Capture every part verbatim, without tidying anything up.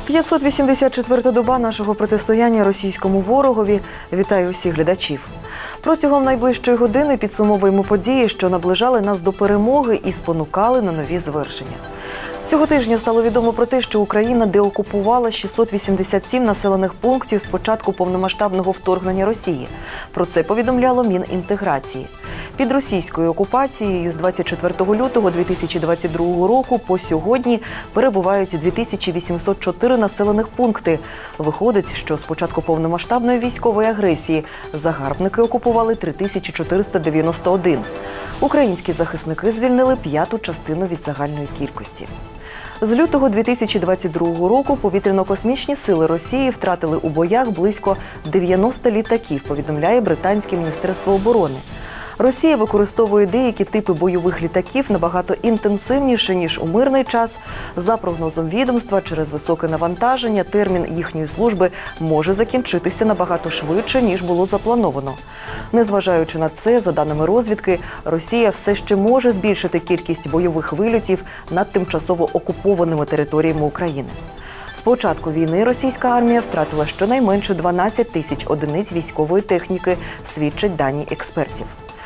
п'ятсот вісімдесят четверта доба нашого протистояння російському ворогові. Вітаю усіх глядачів. Протягом найближчої години підсумовуємо події, що наближали нас до перемоги і спонукали на нові звершення. Цього тижня стало відомо про те, що Україна деокупувала шістсот вісімдесят сім населених пунктів з початку повномасштабного вторгнення Росії. Про це повідомляло Мінінтеграції. Під російською окупацією з двадцять четвертого лютого дві тисячі двадцять другого року по сьогодні перебувають дві тисячі вісімсот чотири населених пункти. Виходить, що з початку повномасштабної військової агресії загарбники окупували три тисячі чотириста дев'яносто один. Українські захисники звільнили п'яту частину від загальної кількості. З лютого дві тисячі двадцять другого року повітряно-космічні сили Росії втратили у боях близько дев'яноста літаків, повідомляє британське Міністерство оборони. Росія використовує деякі типи бойових літаків набагато інтенсивніше, ніж у мирний час. За прогнозом відомства, через високе навантаження термін їхньої служби може закінчитися набагато швидше, ніж було заплановано. Незважаючи на це, за даними розвідки, Росія все ще може збільшити кількість бойових вильотів над тимчасово окупованими територіями України. З початку війни російська армія втратила щонайменше дванадцять тисяч одиниць військової техніки, свідчать дані експертів.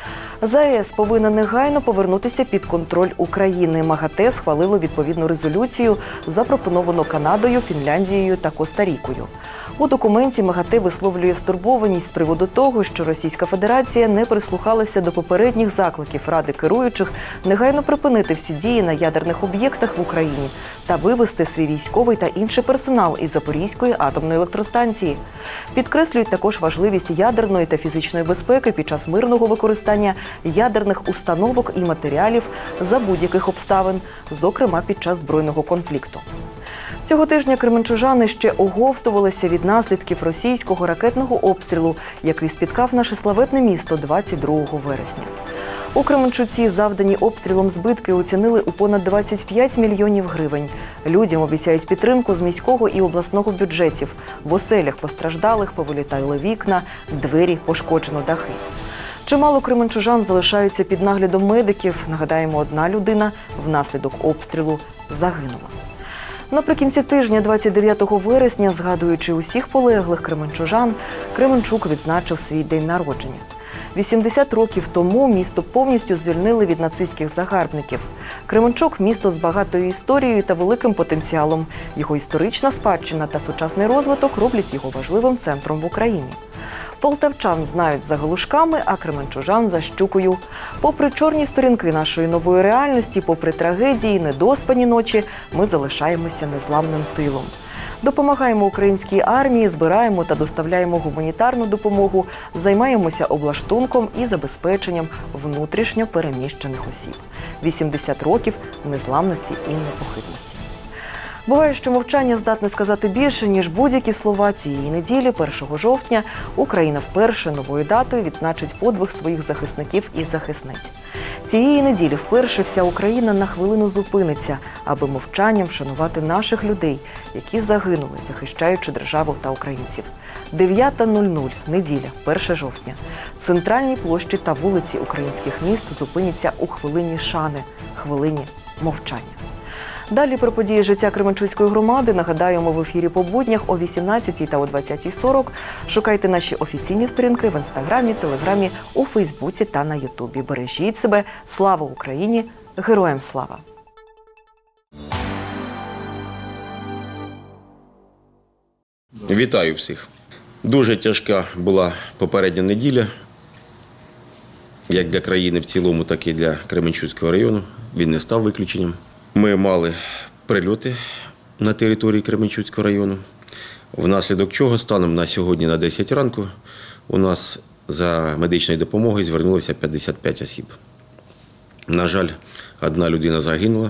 ЗАЕС повинен негайно повернутися під контроль України. МАГАТЕ схвалило відповідну резолюцію, запропоновану Канадою, Фінляндією та Коста-Рікою. У документі МАГАТЕ висловлює стурбованість з приводу того, що Російська Федерація не прислухалася до попередніх закликів Ради керуючих негайно припинити всі дії на ядерних об'єктах в Україні та вивести свій військовий та інший персонал із Запорізької атомної електростанції. Підкреслюють також важливість ядерної та фізичної безпеки під час мирного використання ядерних установок і матеріалів за будь-яких обставин, зокрема під час збройного конфлікту. Цього тижня кременчужани ще оговтувалися від наслідків російського ракетного обстрілу, який спіткав наше славетне місто двадцять другого вересня. У Кременчуці завдані обстрілом збитки оцінили у понад двадцять п'ять мільйонів гривень. Людям обіцяють підтримку з міського і обласного бюджетів. В оселях постраждалих повилітали вікна, двері, пошкоджено дахи. Чимало кременчужан залишаються під наглядом медиків. Нагадаємо, одна людина внаслідок обстрілу загинула. Наприкінці тижня, двадцять дев'ятого вересня, згадуючи усіх полеглих кременчужан, Кременчук відзначив свій день народження. вісімдесят років тому місто повністю звільнили від нацистських загарбників. Кременчук – місто з багатою історією та великим потенціалом. Його історична спадщина та сучасний розвиток роблять його важливим центром в Україні. Полтавчан знають за Галушками, а кременчужан – за Щукою. Попри чорні сторінки нашої нової реальності, попри трагедії, недоспані ночі, ми залишаємося незламним тилом. Допомагаємо українській армії, збираємо та доставляємо гуманітарну допомогу, займаємося облаштунком і забезпеченням внутрішньо переміщених осіб. вісімдесят років незламності і непохитності. Буває, що мовчання здатне сказати більше, ніж будь-які слова. Цієї неділі, першого жовтня, Україна вперше новою датою відзначить подвиг своїх захисників і захисниць. Цієї неділі вперше вся Україна на хвилину зупиниться, аби мовчанням вшанувати наших людей, які загинули, захищаючи державу та українців. дев'ята нуль нуль, неділя, перше жовтня. Центральні площі та вулиці українських міст зупиняться у хвилині шани, хвилині мовчання. Далі про події життя Кременчуцької громади нагадаємо в ефірі по буднях о вісімнадцятій та о двадцятій сорок. Шукайте наші офіційні сторінки в Інстаграмі, Телеграмі, у Фейсбуці та на Ютубі. Бережіть себе. Слава Україні! Героям слава! Вітаю всіх! Дуже тяжка була попередня неділя, як для країни в цілому, так і для Кременчуцького району. Він не став виключенням. Ми мали прильоти на території Кременчуцького району, внаслідок чого станом на сьогодні на десять ранку у нас за медичною допомогою звернулося п'ятдесят п'ять осіб. На жаль, одна людина загинула,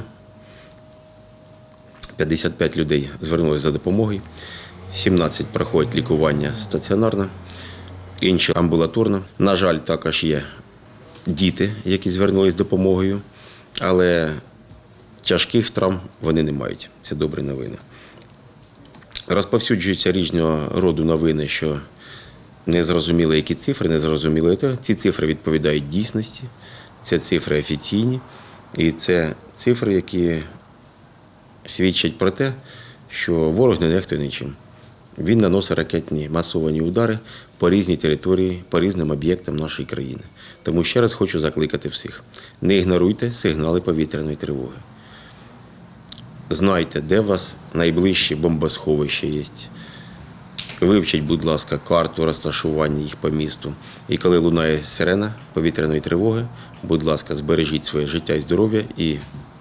п'ятдесят п'ять людей звернулися за допомогою, сімнадцять проходять лікування стаціонарно, інші амбулаторно. На жаль, також є діти, які звернулися з допомогою, але тяжких травм вони не мають. Це добрі новини. Розповсюджуються різного роду новини, що не зрозуміли, які цифри, не зрозуміли. Ці цифри відповідають дійсності, це цифри офіційні, і це цифри, які свідчать про те, що ворог не нехтує нічим. Він наносить ракетні масовані удари по різній території, по різним об'єктам нашої країни. Тому ще раз хочу закликати всіх. Не ігноруйте сигнали повітряної тривоги. Знайте, де у вас найближче бомбосховище є. Вивчіть, будь ласка, карту розташування їх по місту. І коли лунає сирена повітряної тривоги, будь ласка, збережіть своє життя і здоров'я і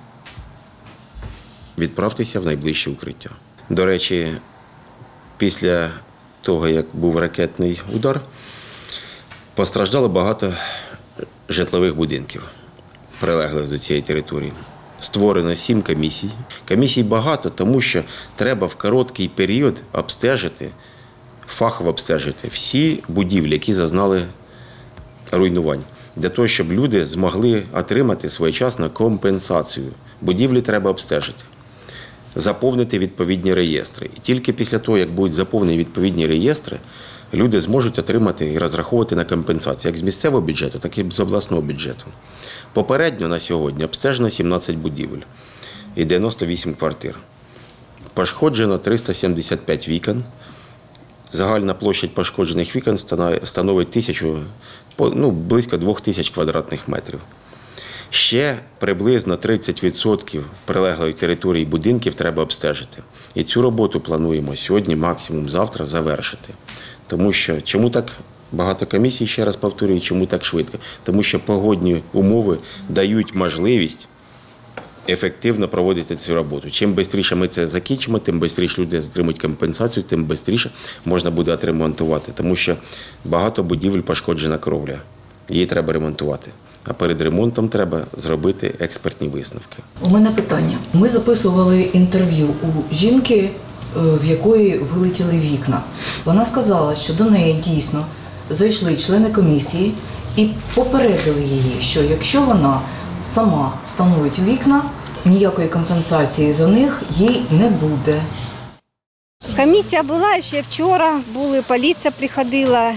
відправтеся в найближче укриття. До речі, після того, як був ракетний удар, постраждало багато житлових будинків, прилеглих до цієї території. Створено сім комісій. Комісій багато, тому що треба в короткий період обстежити, фахово обстежити всі будівлі, які зазнали руйнувань, для того, щоб люди змогли отримати своєчасно компенсацію. Будівлі треба обстежити, заповнити відповідні реєстри. І тільки після того, як будуть заповнені відповідні реєстри, люди зможуть отримати і розраховувати на компенсацію як з місцевого бюджету, так і з обласного бюджету. Попередньо на сьогодні обстежено сімнадцять будівель і дев'яносто вісім квартир. Пошкоджено триста сімдесят п'ять вікон. Загальна площа пошкоджених вікон становить тисячу, ну, близько двох тисяч квадратних метрів. Ще приблизно тридцять відсотків прилеглої території будинків треба обстежити. І цю роботу плануємо сьогодні, максимум завтра, завершити. Тому що, чому так багато комісій, ще раз повторюю, чому так швидко? Тому що погодні умови дають можливість ефективно проводити цю роботу. Чим швидше ми це закінчимо, тим швидше люди отримують компенсацію, тим швидше можна буде отремонтувати. Тому що багато будівель пошкоджена кровля. Її треба ремонтувати. А перед ремонтом треба зробити експертні висновки. У мене питання. Ми записували інтерв'ю у жінки, в якої вилетіли вікна. Вона сказала, що до неї дійсно зайшли члени комісії і попередили її, що якщо вона сама встановить вікна, ніякої компенсації за них їй не буде. Комісія була ще вчора, були, поліція приходила,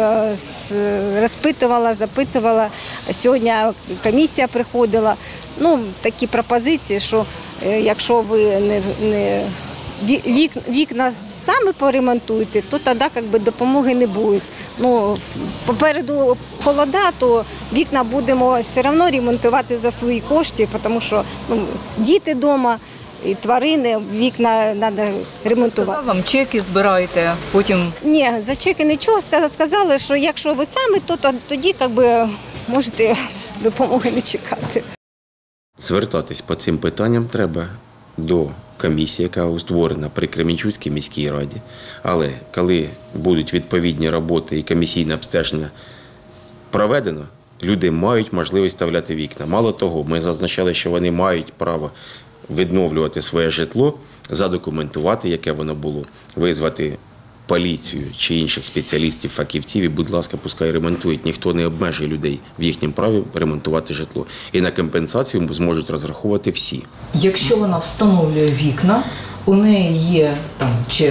розпитувала, запитувала. Сьогодні комісія приходила. Ну, такі пропозиції, що якщо ви не, не вік, вікна самі поремонтуєте, то тоді якби, допомоги не буде. Ну, попереду холода, то вікна будемо все одно ремонтувати за свої кошти, тому що ну, діти вдома, і тварини, вікна треба ремонтувати. Сказав вам, чеки збираєте, потім… Ні, за чеки нічого. Сказали, що якщо ви самі, то тоді якби, можете допомоги не чекати. Звертатись по цим питанням треба до комісії, яка створена при Кременчуцькій міській раді. Але коли будуть відповідні роботи і комісійне обстеження проведено, люди мають можливість вставляти вікна. Мало того, ми зазначали, що вони мають право відновлювати своє житло, задокументувати, яке воно було, визвати поліцію чи інших спеціалістів, фахівців і, будь ласка, пускай ремонтують. Ніхто не обмежує людей в їхньому праві ремонтувати житло. І на компенсацію зможуть розраховувати всі. Якщо вона встановлює вікна, у неї є там чек.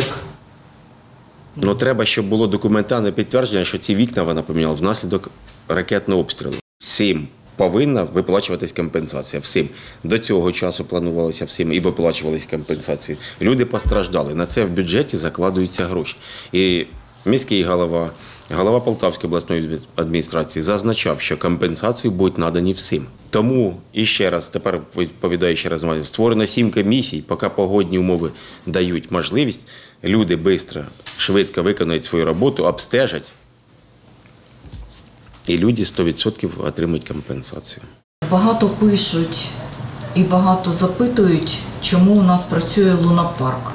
Ну, треба, щоб було документальне підтвердження, що ці вікна вона поміняла внаслідок ракетного обстрілу. Всім повинна виплачуватись компенсація. Всім. До цього часу планувалося всім і виплачувалися компенсації. Люди постраждали. На це в бюджеті закладуються гроші. І міський голова, голова Полтавської обласної адміністрації зазначав, що компенсації будуть надані всім. Тому, і ще раз, тепер відповідаю ще раз, створено сім комісій, поки погодні умови дають можливість, люди швидко, швидко виконують свою роботу, обстежать, і люди сто відсотків отримують компенсацію. Багато пишуть і багато запитують, чому у нас працює лунапарк.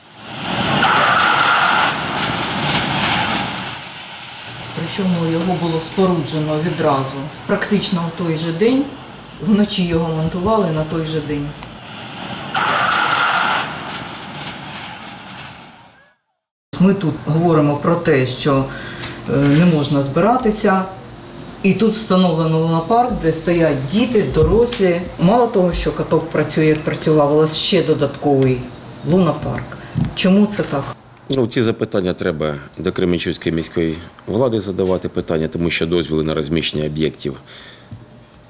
Причому його було споруджено відразу. Практично в той же день, вночі його монтували на той же день. Ми тут говоримо про те, що не можна збиратися. І тут встановлено лунапарк, де стоять діти, дорослі. Мало того, що каток працює, як працював, але ще додатковий лунапарк. Чому це так? Ну, ці запитання треба до Кременчуцької міської влади задавати питання, тому що дозвіли на розміщення об'єктів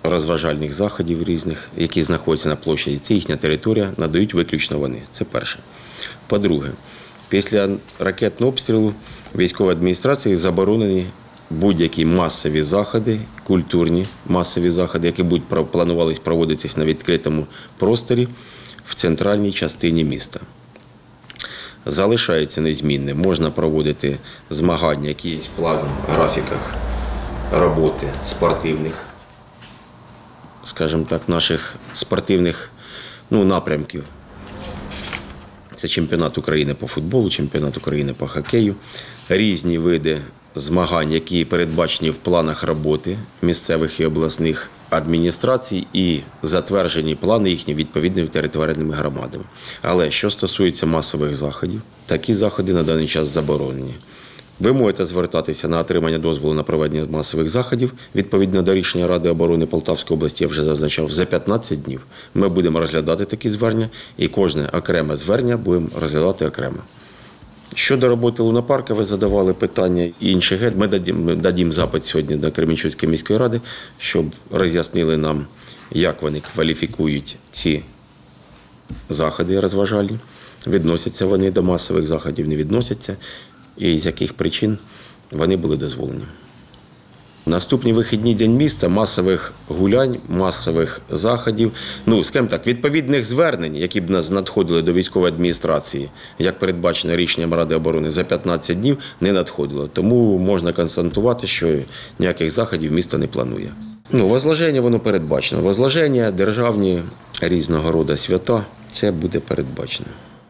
розважальних заходів різних, які знаходяться на площаді. Це їхня територія, надають виключно вони. Це перше. По-друге, після ракетного обстрілу військовій адміністрації заборонені будь-які масові заходи, культурні масові заходи, які будуть планувались проводитись на відкритому просторі в центральній частині міста. Залишається незмінним. Можна проводити змагання, які є в плані, графіках роботи спортивних, скажімо так, наших спортивних ну, напрямків. Це чемпіонат України по футболу, чемпіонат України по хокею, різні види змагань, які передбачені в планах роботи місцевих і обласних адміністрацій і затверджені плани їхні відповідними територіальними громадами. Але що стосується масових заходів, такі заходи на даний час заборонені. Ви можете звертатися на отримання дозволу на проведення масових заходів, відповідно до рішення Ради оборони Полтавської області, я вже зазначав, за п'ятнадцять днів. Ми будемо розглядати такі звернення і кожне окреме звернення будемо розглядати окремо. Щодо роботи лунопарка, ви задавали питання інших гет. Ми дадім, дадім запит сьогодні до Кременчуцької міської ради, щоб роз'яснили нам, як вони кваліфікують ці заходи розважальні. Відносяться вони до масових заходів, не відносяться, і з яких причин вони були дозволені. Наступні вихідні день міста, масових гулянь, масових заходів, ну, скажімо так, відповідних звернень, які б нас надходили до військової адміністрації, як передбачено рішенням Ради оборони, за п'ятнадцять днів не надходило. Тому можна констатувати, що ніяких заходів місто не планує. Ну, возложення воно передбачено. Возложення, державні, різного роду свята, це буде передбачено.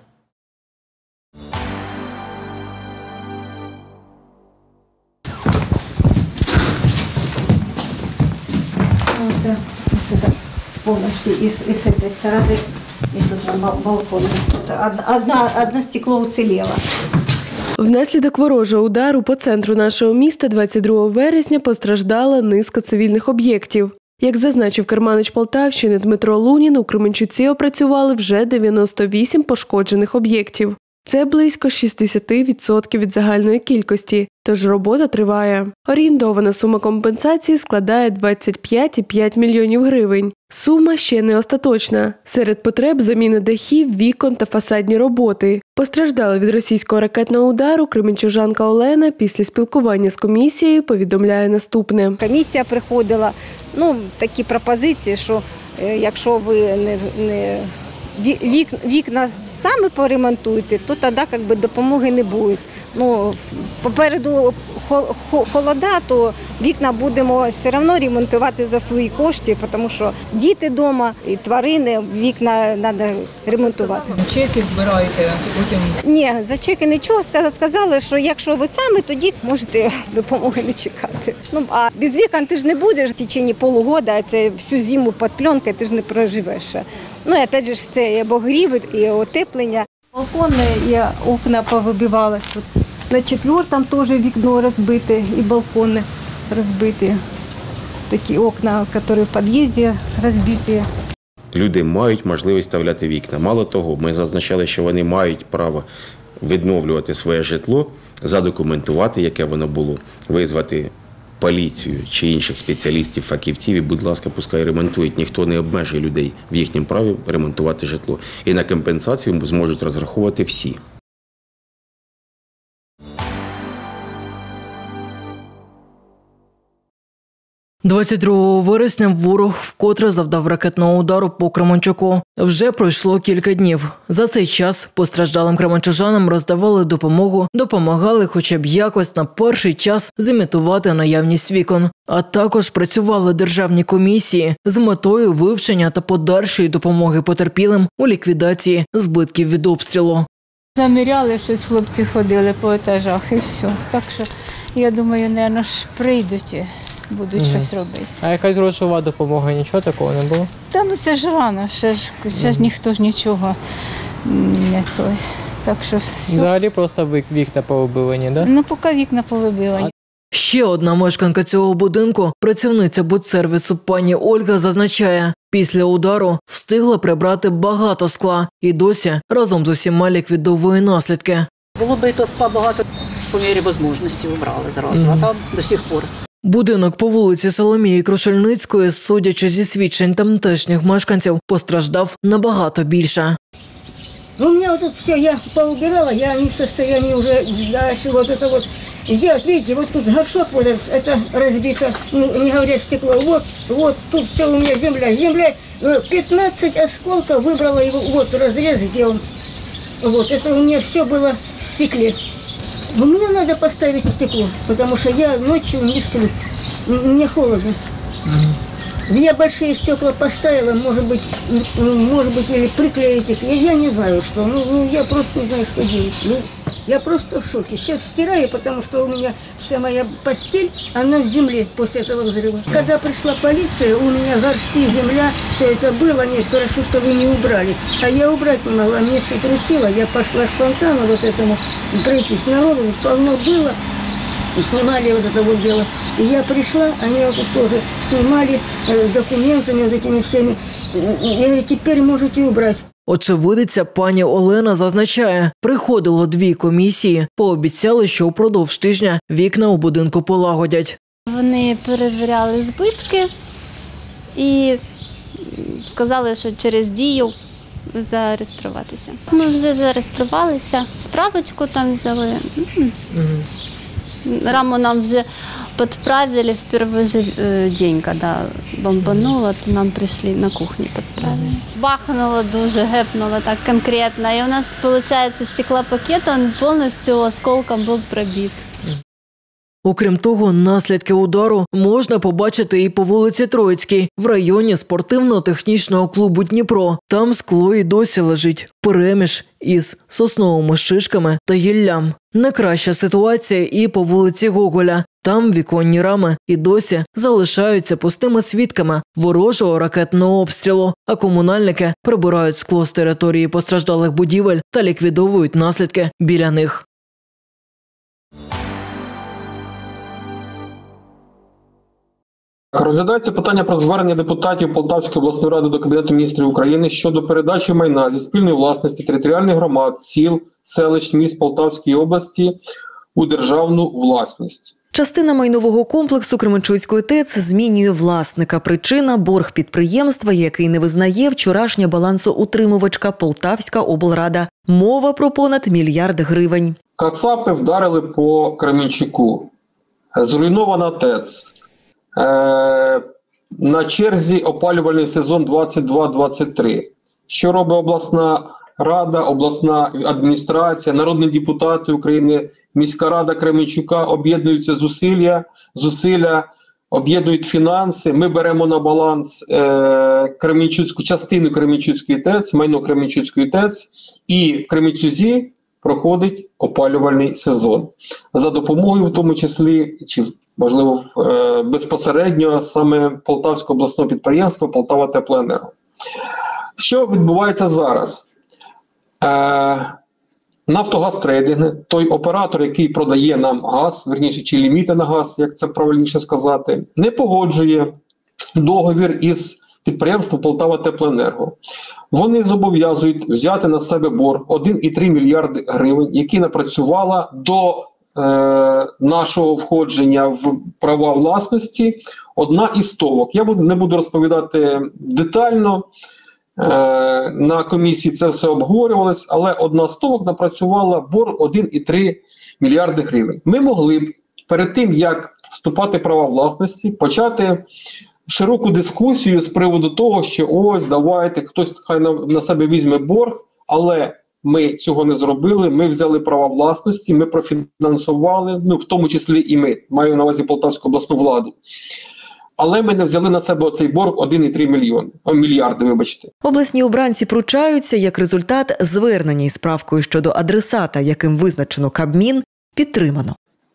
Це, це так, повністю із, із цієї сторони, і тут на балконі. Тут одна, одне стекло уціліло. Внаслідок ворожого удару по центру нашого міста двадцять другого вересня постраждала низка цивільних об'єктів. Як зазначив керманич Полтавщини Дмитро Лунін, у Кременчуці опрацювали вже дев'яносто вісім пошкоджених об'єктів. Це близько шістдесят відсотків від загальної кількості, тож робота триває. Орієнтована сума компенсації складає двадцять п'ять цілих п'ять мільйонів гривень. Сума ще не остаточна. Серед потреб – заміна дахів, вікон та фасадні роботи. Постраждала від російського ракетного удару кременчужанка Олена після спілкування з комісією повідомляє наступне. Комісія приходила, ну, такі пропозиції, що е, якщо ви не, не вік, вікна самі поремонтуєте, то тоді якби, допомоги не буде. Ну, попереду холода, то вікна будемо все одно ремонтувати за свої кошти, тому що діти вдома і тварини, вікна треба ремонтувати. Чеки збираєте, потім… Ні, за чеки нічого. Сказали, що якщо ви самі, тоді можете допомоги не чекати. Ну, а без вікон ти ж не будеш в течение полугода, а це всю зиму під пленкою ти ж не проживеш. Ну і опять же це і обогрів, і отеплення. Балкони і окна повибивалися. На четвертому теж вікно розбите і балкони розбиті. Такі окна, які в під'їзді розбиті. Люди мають можливість вставляти вікна. Мало того, ми зазначали, що вони мають право відновлювати своє житло, задокументувати, яке воно було, визвати поліцію чи інших спеціалістів, фахівців і, будь ласка, пускай ремонтують. Ніхто не обмежує людей в їхньому праві ремонтувати житло. І на компенсацію зможуть розраховувати всі. двадцять другого вересня ворог вкотре завдав ракетного удару по Кременчуку. Вже пройшло кілька днів. За цей час постраждалим кременчужанам роздавали допомогу, допомагали хоча б якось на перший час зімітувати наявність вікон. А також працювали державні комісії з метою вивчення та подальшої допомоги потерпілим у ліквідації збитків від обстрілу. Заміряли, щось хлопці ходили по етажах і все. Так що, я думаю, мабуть, ж прийдуть. Будуть угу. щось робити. А якась грошова допомога, нічого такого не було? Та ну це ж рано, ще ж, ще ж ніхто ж нічого не той. Так що все. Взагалі просто вікна повибивані, так? Да? Ну поки вікна повибивані. Ще одна мешканка цього будинку, працівниця будсервісу пані Ольга, зазначає, після удару встигла прибрати багато скла і досі разом з усіма ліквідовує наслідки. Було б і то скла багато, по мірі можливості вибрали зразу, mm-hmm. а там до сих пор. Будинок по вулиці Соломії Крушельницької, судячи зі свідчень тамтешніх мешканців, постраждав набагато більше. Ну, у меня вот тут все, я поубирала, я не в состоянии уже дальше вот это вот сделать. Видите, вот тут горшок, вот это, это разбито, ну, не говоря стекло. Вот, вот тут все у меня земля. Земля, пятнадцать осколков выбрала его, вот разрез сделан. Вот, это у меня все было в стекле. Мне надо поставить стекло, потому что я ночью не сплю, мне холодно. Я большие стекла поставила, может быть, может быть, или приклеить их. Я, я не знаю, что. Ну, ну, я просто не знаю, что делать. Ну, я просто в шоке. Сейчас стираю, потому что у меня вся моя постель, она в земле после этого взрыва. Когда пришла полиция, у меня горшки, земля, все это было. Нет, хорошо, что вы не убрали. А я убрать не могла, мне все трусило. Я пошла к фонтану вот этому, пройтись народу, полно было. И снимали вот это вот дело. И я пришла, они вот тоже снимали э, документами вот этими всеми. Я говорю, теперь можете убрать. Очевидиця пані Олена зазначає, приходило дві комісії, пообіцяли, що впродовж тижня вікна у будинку полагодять. Вони перевіряли збитки і сказали, що через дію зареєструватися. Ми вже зареєструвалися, справочку там взяли. Раму нам вже підправили в перший же день, коли бомбануло, то нам прийшли на кухню підправили. Бахнуло дуже, гепнуло так конкретно. І у нас, виходить, стеклопакет, він повністю осколком був пробит. Окрім того, наслідки удару можна побачити і по вулиці Троїцькій, в районі спортивно-технічного клубу «Дніпро». Там скло і досі лежить переміж із сосновими шишками та гіллям. Не краща ситуація і по вулиці Гоголя. Там віконні рами і досі залишаються пустими свідками ворожого ракетного обстрілу, а комунальники прибирають скло з території постраждалих будівель та ліквідовують наслідки біля них. Розглядається питання про звернення депутатів Полтавської обласної ради до Кабінету міністрів України щодо передачі майна зі спільної власності територіальних громад, сіл, селищ, міст Полтавської області у державну власність. Частина майнового комплексу Кременчуцької ТЕЦ змінює власника. Причина – борг підприємства, який не визнає вчорашня балансоутримувачка Полтавська облрада. Мова про понад мільярд гривень. Кацапи вдарили по Кременчуку. Зруйнована ТЕЦ. Е, на черзі опалювальний сезон двадцять два двадцять три. Що робить обласна рада, обласна адміністрація, народні депутати України, міська рада Кременчука об'єднуються зусилля, зусилля об'єднують фінанси. Ми беремо на баланс е, Кременчуцьку, частину Кременчуцької ТЕЦ, майно Кременчуцької ТЕЦ, і в Кременчузі проходить опалювальний сезон. За допомогою, в тому числі, чи можливо, безпосередньо саме Полтавського обласного підприємства «Полтава Теплоенерго». Що відбувається зараз? Нафтогаз-трейдинг, той оператор, який продає нам газ, верніше, чи ліміти на газ, як це правильніше сказати, не погоджує договір із підприємством «Полтава Теплоенерго». Вони зобов'язують взяти на себе борг один і три мільярди гривень, які напрацювала до нашого входження в права власності одна із стовок. Я не буду розповідати детально, на комісії це все обговорювалось, але одна з стовок напрацювала борг один і три мільярди гривень. Ми могли б перед тим, як вступати в права власності, почати широку дискусію з приводу того, що ось, давайте, хтось хай на, на себе візьме борг, але ми цього не зробили, ми взяли права власності, ми профінансували, ну, в тому числі і ми, маю на увазі Полтавську обласну владу. Але ми не взяли на себе оцей борг один і три мільйони, о, мільярди, вибачте. Обласні обранці пручаються, як результат звернення із справкою щодо адресата, яким визначено Кабмін, підтримано.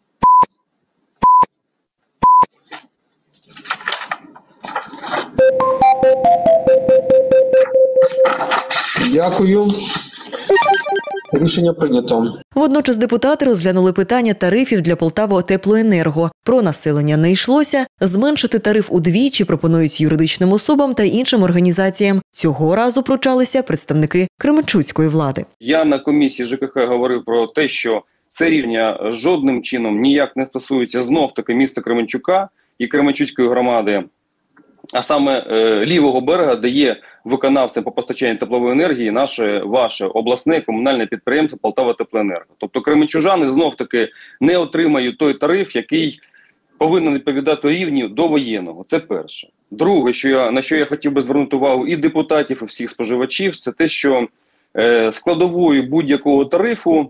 Дякую. Рішення прийнято. Водночас депутати розглянули питання тарифів для Полтава Теплоенерго. Про населення не йшлося. Зменшити тариф удвічі пропонують юридичним особам та іншим організаціям. Цього разу пручалися представники Кременчуцької влади. Я на комісії ЖКХ говорив про те, що це рішення жодним чином ніяк не стосується знов-таки міста Кременчука. і Кременчуцької громади, а саме е, лівого берега, де є виконавцем по постачанню теплової енергії наше, ваше обласне комунальне підприємство «Полтаватеплоенерго». Тобто кременчужани знов-таки не отримають той тариф, який повинен відповідати рівню довоєнного. Це перше. Друге, що я, на що я хотів би звернути увагу і депутатів, і всіх споживачів, це те, що е, складовою будь-якого тарифу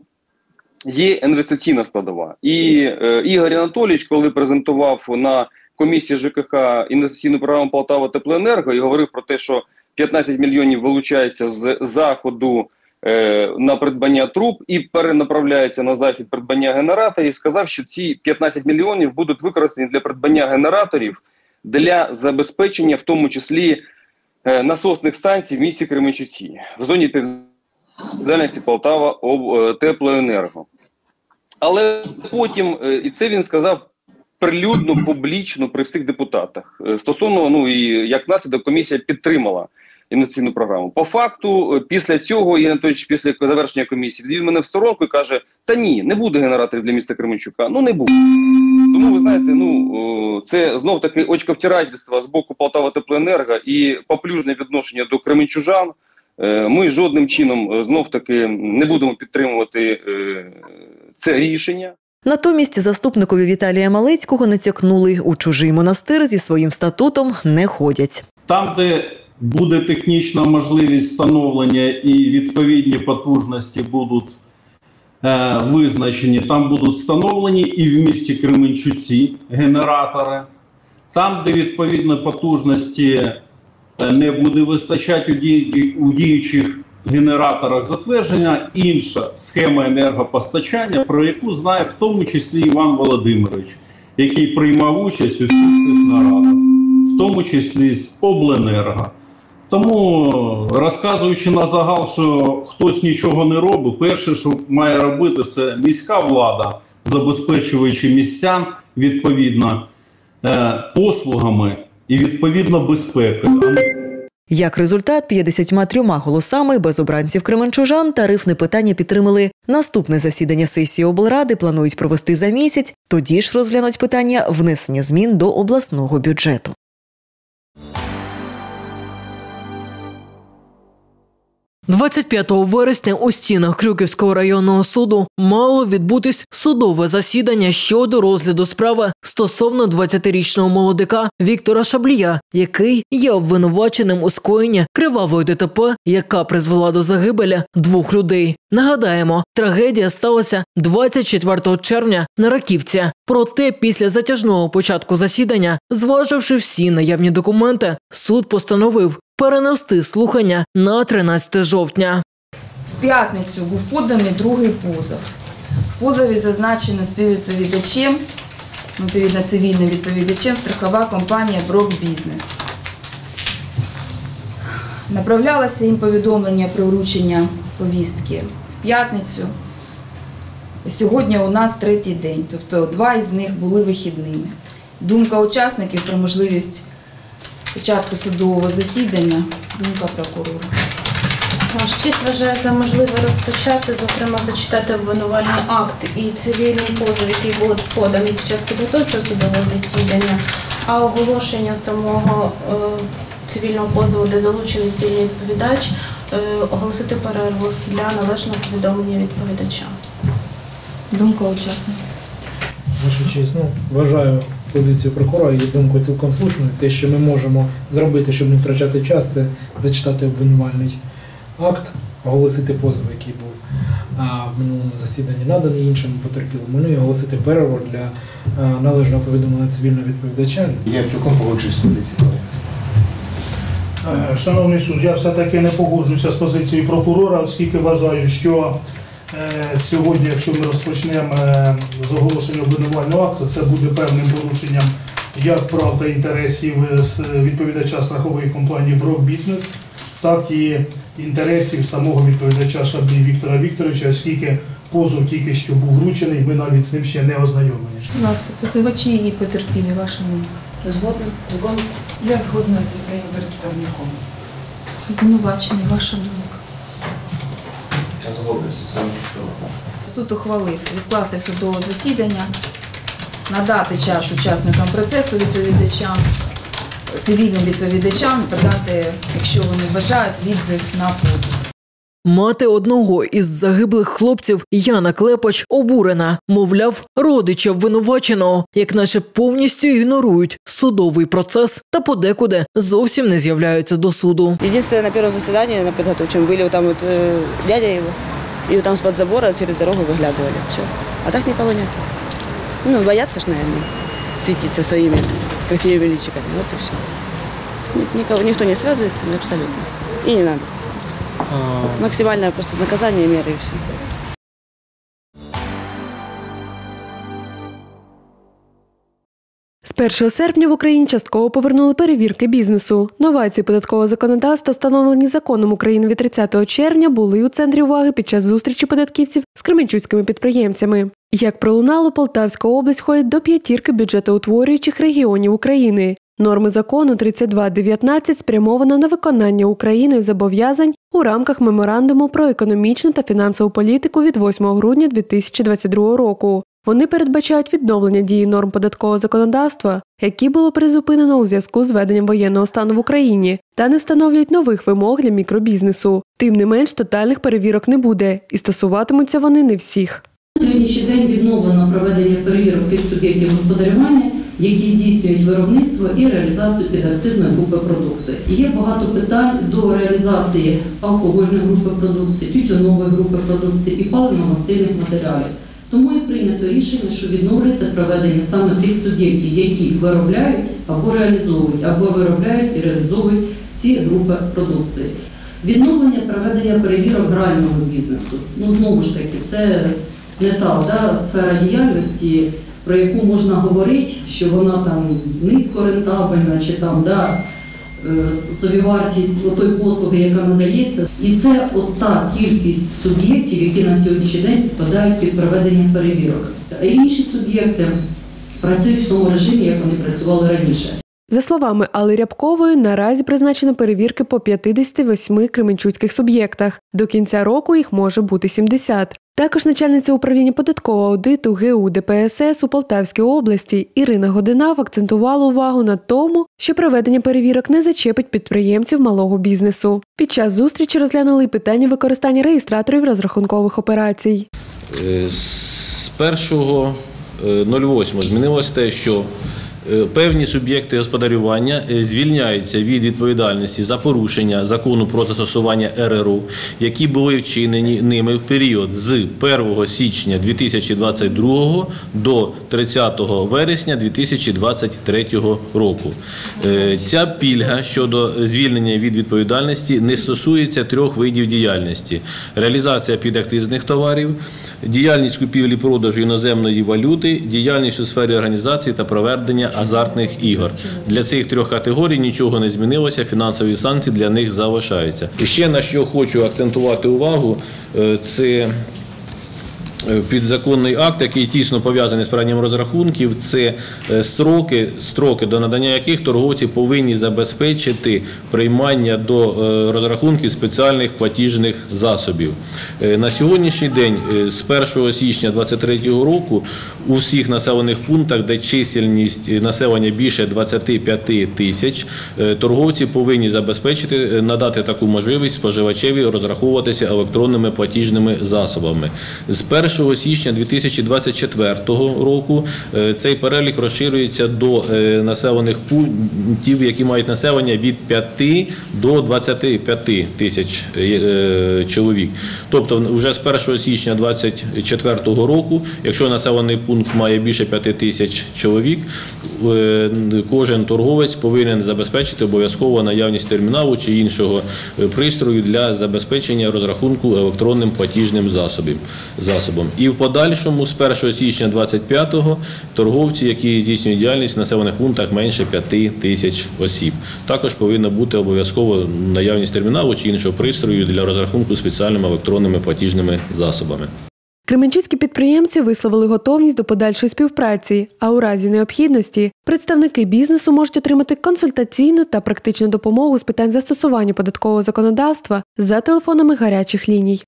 є інвестиційна складова. І е, Ігор Анатолійович, коли презентував на комісії ЖКХ інвестиційну програму «Полтаватеплоенерго» і говорив про те, що п'ятнадцять мільйонів вилучається з заходу е, на придбання труб і перенаправляється на захід придбання генераторів, сказав, що ці п'ятнадцять мільйонів будуть використані для придбання генераторів для забезпечення, в тому числі, е, насосних станцій в місті Кременчуці, в зоні відповідальності «Полтаватеплоенерго». Але потім, е, і це він сказав прилюдно, публічно при всіх депутатах. Стосовно, ну і як наслідок, комісія підтримала інвестиційну програму. По факту, після цього, Ігор Анатолійович, після завершення комісії, вдів мене в сторонку і каже, та ні, не буде генераторів для міста Кременчука. Ну, не буде. Тому, ви знаєте, ну, це знов-таки очковтирательство з боку «Полтаватеплоенерго» і поплюжне відношення до кременчужан. Ми жодним чином, знов-таки, не будемо підтримувати це рішення. Натомість заступникові Віталія Малецького натякнули, у чужий монастир зі своїм статутом не ходять. Там, де буде технічна можливість встановлення і відповідні потужності будуть е, визначені, там будуть встановлені і в місті Кременчуці генератори. Там, де відповідні потужності не буде вистачати у, ді, у діючих генераторах, затвердження інша схема енергопостачання, про яку знає в тому числі Іван Володимирович, який приймав участь у всіх цих нарадах, в тому числі з обленерго. Тому, розказуючи на загал, що хтось нічого не робить, перше, що має робити, це міська влада, забезпечуючи містян відповідно послугами і відповідно безпекою. Як результат, п'ятдесятьма трьома голосами без обранців кременчужан тарифне питання підтримали. Наступне засідання сесії облради планують провести за місяць, тоді ж розглянуть питання внесення змін до обласного бюджету. двадцять п'ятого вересня у стінах Крюківського районного суду мало відбутись судове засідання щодо розгляду справи стосовно двадцятирічного молодика Віктора Шаблія, який є обвинуваченим у скоєнні кривавої ДТП, яка призвела до загибелі двох людей. Нагадаємо, трагедія сталася двадцять четвертого червня на Раківці. Проте після затяжного початку засідання, зваживши всі наявні документи, суд постановив перенести слухання на тринадцяте жовтня. В п'ятницю був поданий другий позов. В позові зазначено співвідповідачем, відповідно цивільним відповідачем, страхова компанія «Брок Бізнес». Направлялося їм повідомлення про вручення повістки в п'ятницю. Сьогодні у нас третій день, тобто два із них були вихідними. Думка учасників про можливість початку судового засідання, думка прокурора. Ваш честь вважає за можливе розпочати, зокрема, зачитати обвинувальний акт і цивільний позов, який був поданий під час підготовчого судового засідання, а оголошення самого е, цивільного позову, де залучений цивільний відповідач, е, оголосити перерву для належного повідомлення відповідача. Думка учасників. Ваша честь, ну, вважаю позицію прокурора і думку цілком слушною. Те, що ми можемо зробити, щоб не втрачати час, це зачитати обвинувальний акт, оголосити позов, який був а, в минулому засіданні наданий іншому потерпілому, ну і оголосити перерву для а, належного повідомлення цивільного відповідача. Я цілком погоджуюсь з позицією. Шановний суд, я все-таки не погоджуюся з позицією прокурора, оскільки вважаю, що е, сьогодні, якщо ми розпочнемо е, з оголошення обвинувального акту, це буде певним порушенням як прав та інтересів відповідача страхової компанії «Брок Бізнес», так і інтересів самого відповідача Шаблі Віктора Вікторовича, оскільки позов тільки що був вручений, ми навіть з ним ще не ознайомлені. Будь ласка, позивачі і потерпілі, ваша думка. Згодна? Згодна? Я згодна зі своїм представником. Обвинувачений, ваша думка. Я згодна зі своїм представником. Суд ухвалив відкласти судове засідання надати час учасникам процесу, відповідачам, цивільним відповідачам, подати, якщо вони бажають, відзив на позов. Мати одного із загиблих хлопців Яна Клепач обурена. Мовляв, родичі обвинуваченого, як наче повністю ігнорують судовий процес та подекуди зовсім не з'являються до суду. Єдине, на першому засіданні на підготовчому були там от, э, дядя його, і там з-під забора через дорогу виглядували. Все. А так нікого нет. Ну, бояться ж, наверное, светиться своими красивыми личиками. Вот и все. Никого, никто не связывается, ну, абсолютно. И не надо. Максимальное просто наказание, меры и все. З першого серпня в Україні частково повернули перевірки бізнесу. Новації податкового законодавства, встановлені законом України від тридцятого червня, були у центрі уваги під час зустрічі податківців з кременчуцькими підприємцями. Як пролунало, Полтавська область входить до п'ятірки бюджетоутворюючих регіонів України. Норми закону тридцять два дев'ятнадцять спрямовано на виконання Україною зобов'язань у рамках меморандуму про економічну та фінансову політику від восьмого грудня дві тисячі двадцять другого року. Вони передбачають відновлення дії норм податкового законодавства, які було призупинено у зв'язку з введенням воєнного стану в Україні, та не встановлюють нових вимог для мікробізнесу. Тим не менш, тотальних перевірок не буде, і стосуватимуться вони не всіх. На сьогоднішній день відновлено проведення перевірок тих суб'єктів господарювання, які здійснюють виробництво і реалізацію підакцизної групи продукції. Є багато питань до реалізації алкогольної групи продукції, тютюнової групи продукції і паливно-мастильних матеріалів. Тому і прийнято рішення, що відновлюється проведення саме тих суб'єктів, які виробляють або реалізовують, або виробляють і реалізовують ці групи продукції. Відновлення проведення перевірок грального бізнесу. Ну, знову ж таки, це не та да, сфера діяльності, про яку можна говорити, що вона там низькорентабельна, чи там да, собівартість отої послуги, яка надається. І це от та кількість суб'єктів, які на сьогоднішній день підпадають під проведення перевірок. А інші суб'єкти працюють в тому режимі, як вони працювали раніше. За словами Алли Рябкової, наразі призначено перевірки по п'ятдесяти восьми кременчуцьких суб'єктах. До кінця року їх може бути сімдесят. Також начальниця управління податкового аудиту ГУ ДПСС у Полтавській області Ірина Годинав акцентувала увагу на тому, що проведення перевірок не зачепить підприємців малого бізнесу. Під час зустрічі розглянули й питання використання реєстраторів розрахункових операцій. З першого восьмого змінилось те, що певні суб'єкти господарювання звільняються від відповідальності за порушення закону про застосування ер ер у, які були вчинені ними в період з першого січня дві тисячі двадцять другого до тридцятого вересня дві тисячі двадцять третього року. Ця пільга щодо звільнення від відповідальності не стосується трьох видів діяльності: реалізація підакцизних товарів, діяльність купівлі-продажу іноземної валюти, діяльність у сфері організації та проведення азартних ігор. Для цих трьох категорій нічого не змінилося, фінансові санкції для них залишаються. І ще на що хочу акцентувати увагу, це підзаконний акт, який тісно пов'язаний з проведенням розрахунків, це строки, строки, до надання яких торговці повинні забезпечити приймання до розрахунків спеціальних платіжних засобів. На сьогоднішній день, з першого січня двадцять третього року, у всіх населених пунктах, де чисельність населення більше двадцяти п'яти тисяч, торговці повинні забезпечити, надати таку можливість споживачеві розраховуватися електронними платіжними засобами. З першого січня дві тисячі двадцять четвертого року цей перелік розширюється до населених пунктів, які мають населення від п'яти до двадцяти п'яти тисяч чоловік. Тобто вже з першого січня двадцять четвертого року, якщо населений пункт має більше п'яти тисяч чоловік, кожен торговець повинен забезпечити обов'язково наявність терміналу чи іншого пристрою для забезпечення розрахунку електронним платіжним засобом. І в подальшому, з першого січня двадцять п'ятого, торговці, які здійснюють діяльність в населених пунктах менше п'яти тисяч осіб. Також повинна бути обов'язково наявність терміналу чи іншого пристрою для розрахунку спеціальними електронними платіжними засобами. Кременчуцькі підприємці висловили готовність до подальшої співпраці, а у разі необхідності представники бізнесу можуть отримати консультаційну та практичну допомогу з питань застосування податкового законодавства за телефонами гарячих ліній.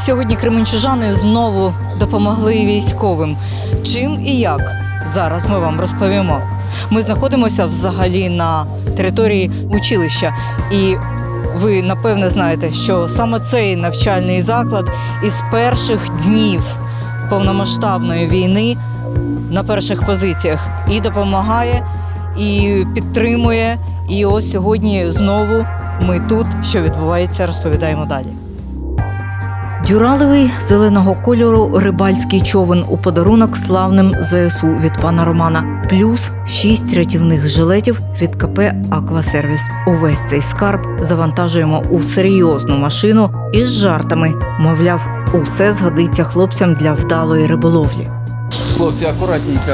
Сьогодні кременчужани знову допомогли військовим. Чим і як? Зараз ми вам розповімо. Ми знаходимося взагалі на території училища. І ви, напевне, знаєте, що саме цей навчальний заклад із перших днів повномасштабної війни на перших позиціях і допомагає, і підтримує. І ось сьогодні знову ми тут. Що відбувається, розповідаємо далі. Дюралевий зеленого кольору рибальський човен у подарунок славним зе ес у від пана Романа. Плюс шість рятівних жилетів від ка пе «Аквасервіс». Увесь цей скарб завантажуємо у серйозну машину із жартами. Мовляв, усе згодиться хлопцям для вдалої риболовлі. Хлопці, акуратненько.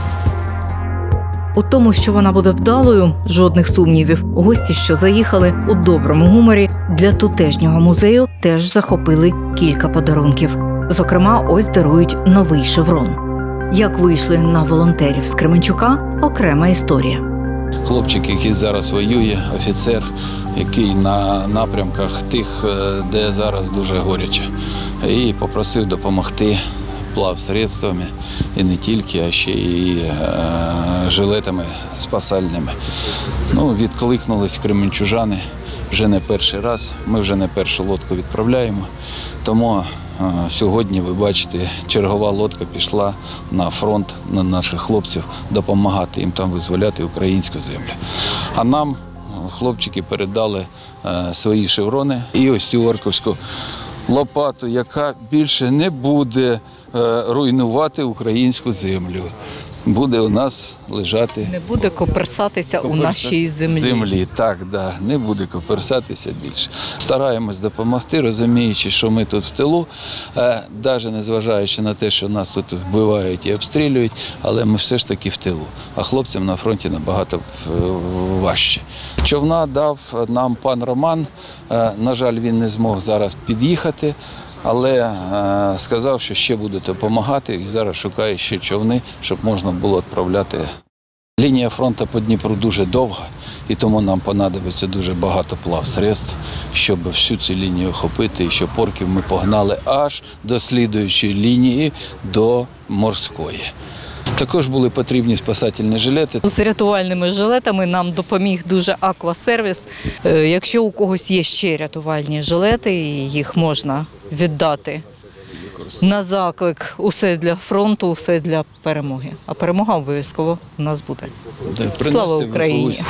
У тому, що вона буде вдалою, жодних сумнівів. Гості, що заїхали у доброму гуморі, для тутешнього музею теж захопили кілька подарунків. Зокрема, ось дарують новий шеврон. Як вийшли на волонтерів з Кременчука – окрема історія. Хлопчик, який зараз воює, офіцер, який на напрямках тих, де зараз дуже горяче. І попросив допомогти плавсредствами, і не тільки, а ще і е, жилетами спасальними. Ну, відкликнулись кременчужани вже не перший раз, ми вже не першу лодку відправляємо. Тому е, сьогодні, ви бачите, чергова лодка пішла на фронт, на наших хлопців, допомагати їм там визволяти українську землю. А нам хлопчики передали е, свої шеврони і ось цю орковську лопату, яка більше не буде руйнувати українську землю. Буде у нас лежати... Не буде коперсатися у нашій землі. Землі, так, да, не буде коперсатися більше. Стараємось допомогти, розуміючи, що ми тут в тилу, навіть незважаючи на те, що нас тут вбивають і обстрілюють, але ми все ж таки в тилу. А хлопцям на фронті набагато важче. Човна дав нам пан Роман, на жаль, він не змог зараз під'їхати, але е, сказав, що ще буде допомагати і зараз шукає ще човни, щоб можна було відправляти. Лінія фронту по Дніпру дуже довга, і тому нам понадобиться дуже багато плавсредств, щоб всю цю лінію охопити, і щоб орків ми погнали аж до слідуючої лінії, до морської. Також були потрібні спасательні жилети. З рятувальними жилетами нам допоміг дуже «Аквасервіс». Якщо у когось є ще рятувальні жилети, їх можна віддати на заклик. Усе для фронту, усе для перемоги. А перемога обов'язково у нас буде. Слава Україні!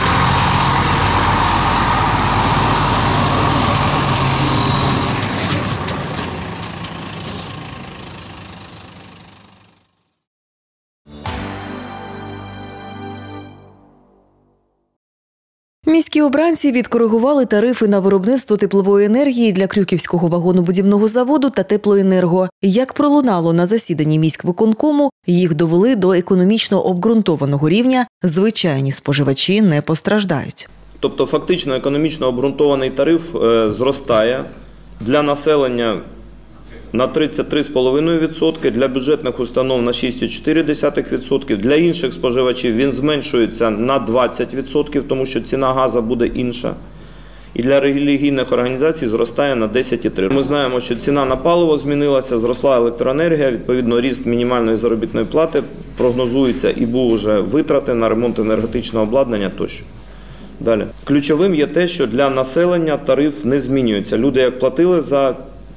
Міські обранці відкоригували тарифи на виробництво теплової енергії для Крюківського вагонобудівного заводу та Теплоенерго. Як пролунало на засіданні міськвиконкому, їх довели до економічно обґрунтованого рівня, звичайні споживачі не постраждають. Тобто фактично економічно обґрунтований тариф е, зростає для населення на тридцять три цілих п'ять десятих відсотка, для бюджетних установ на шість цілих чотири десятих відсотка, для інших споживачів він зменшується на двадцять відсотків, тому що ціна газу буде інша. І для релігійних організацій зростає на десять цілих три десятих. Ми знаємо, що ціна на паливо змінилася, зросла електроенергія, відповідно ріст мінімальної заробітної плати прогнозується і був вже витрати на ремонт енергетичного обладнання тощо. Далі. Ключовим є те, що для населення тариф не змінюється. Люди як платили за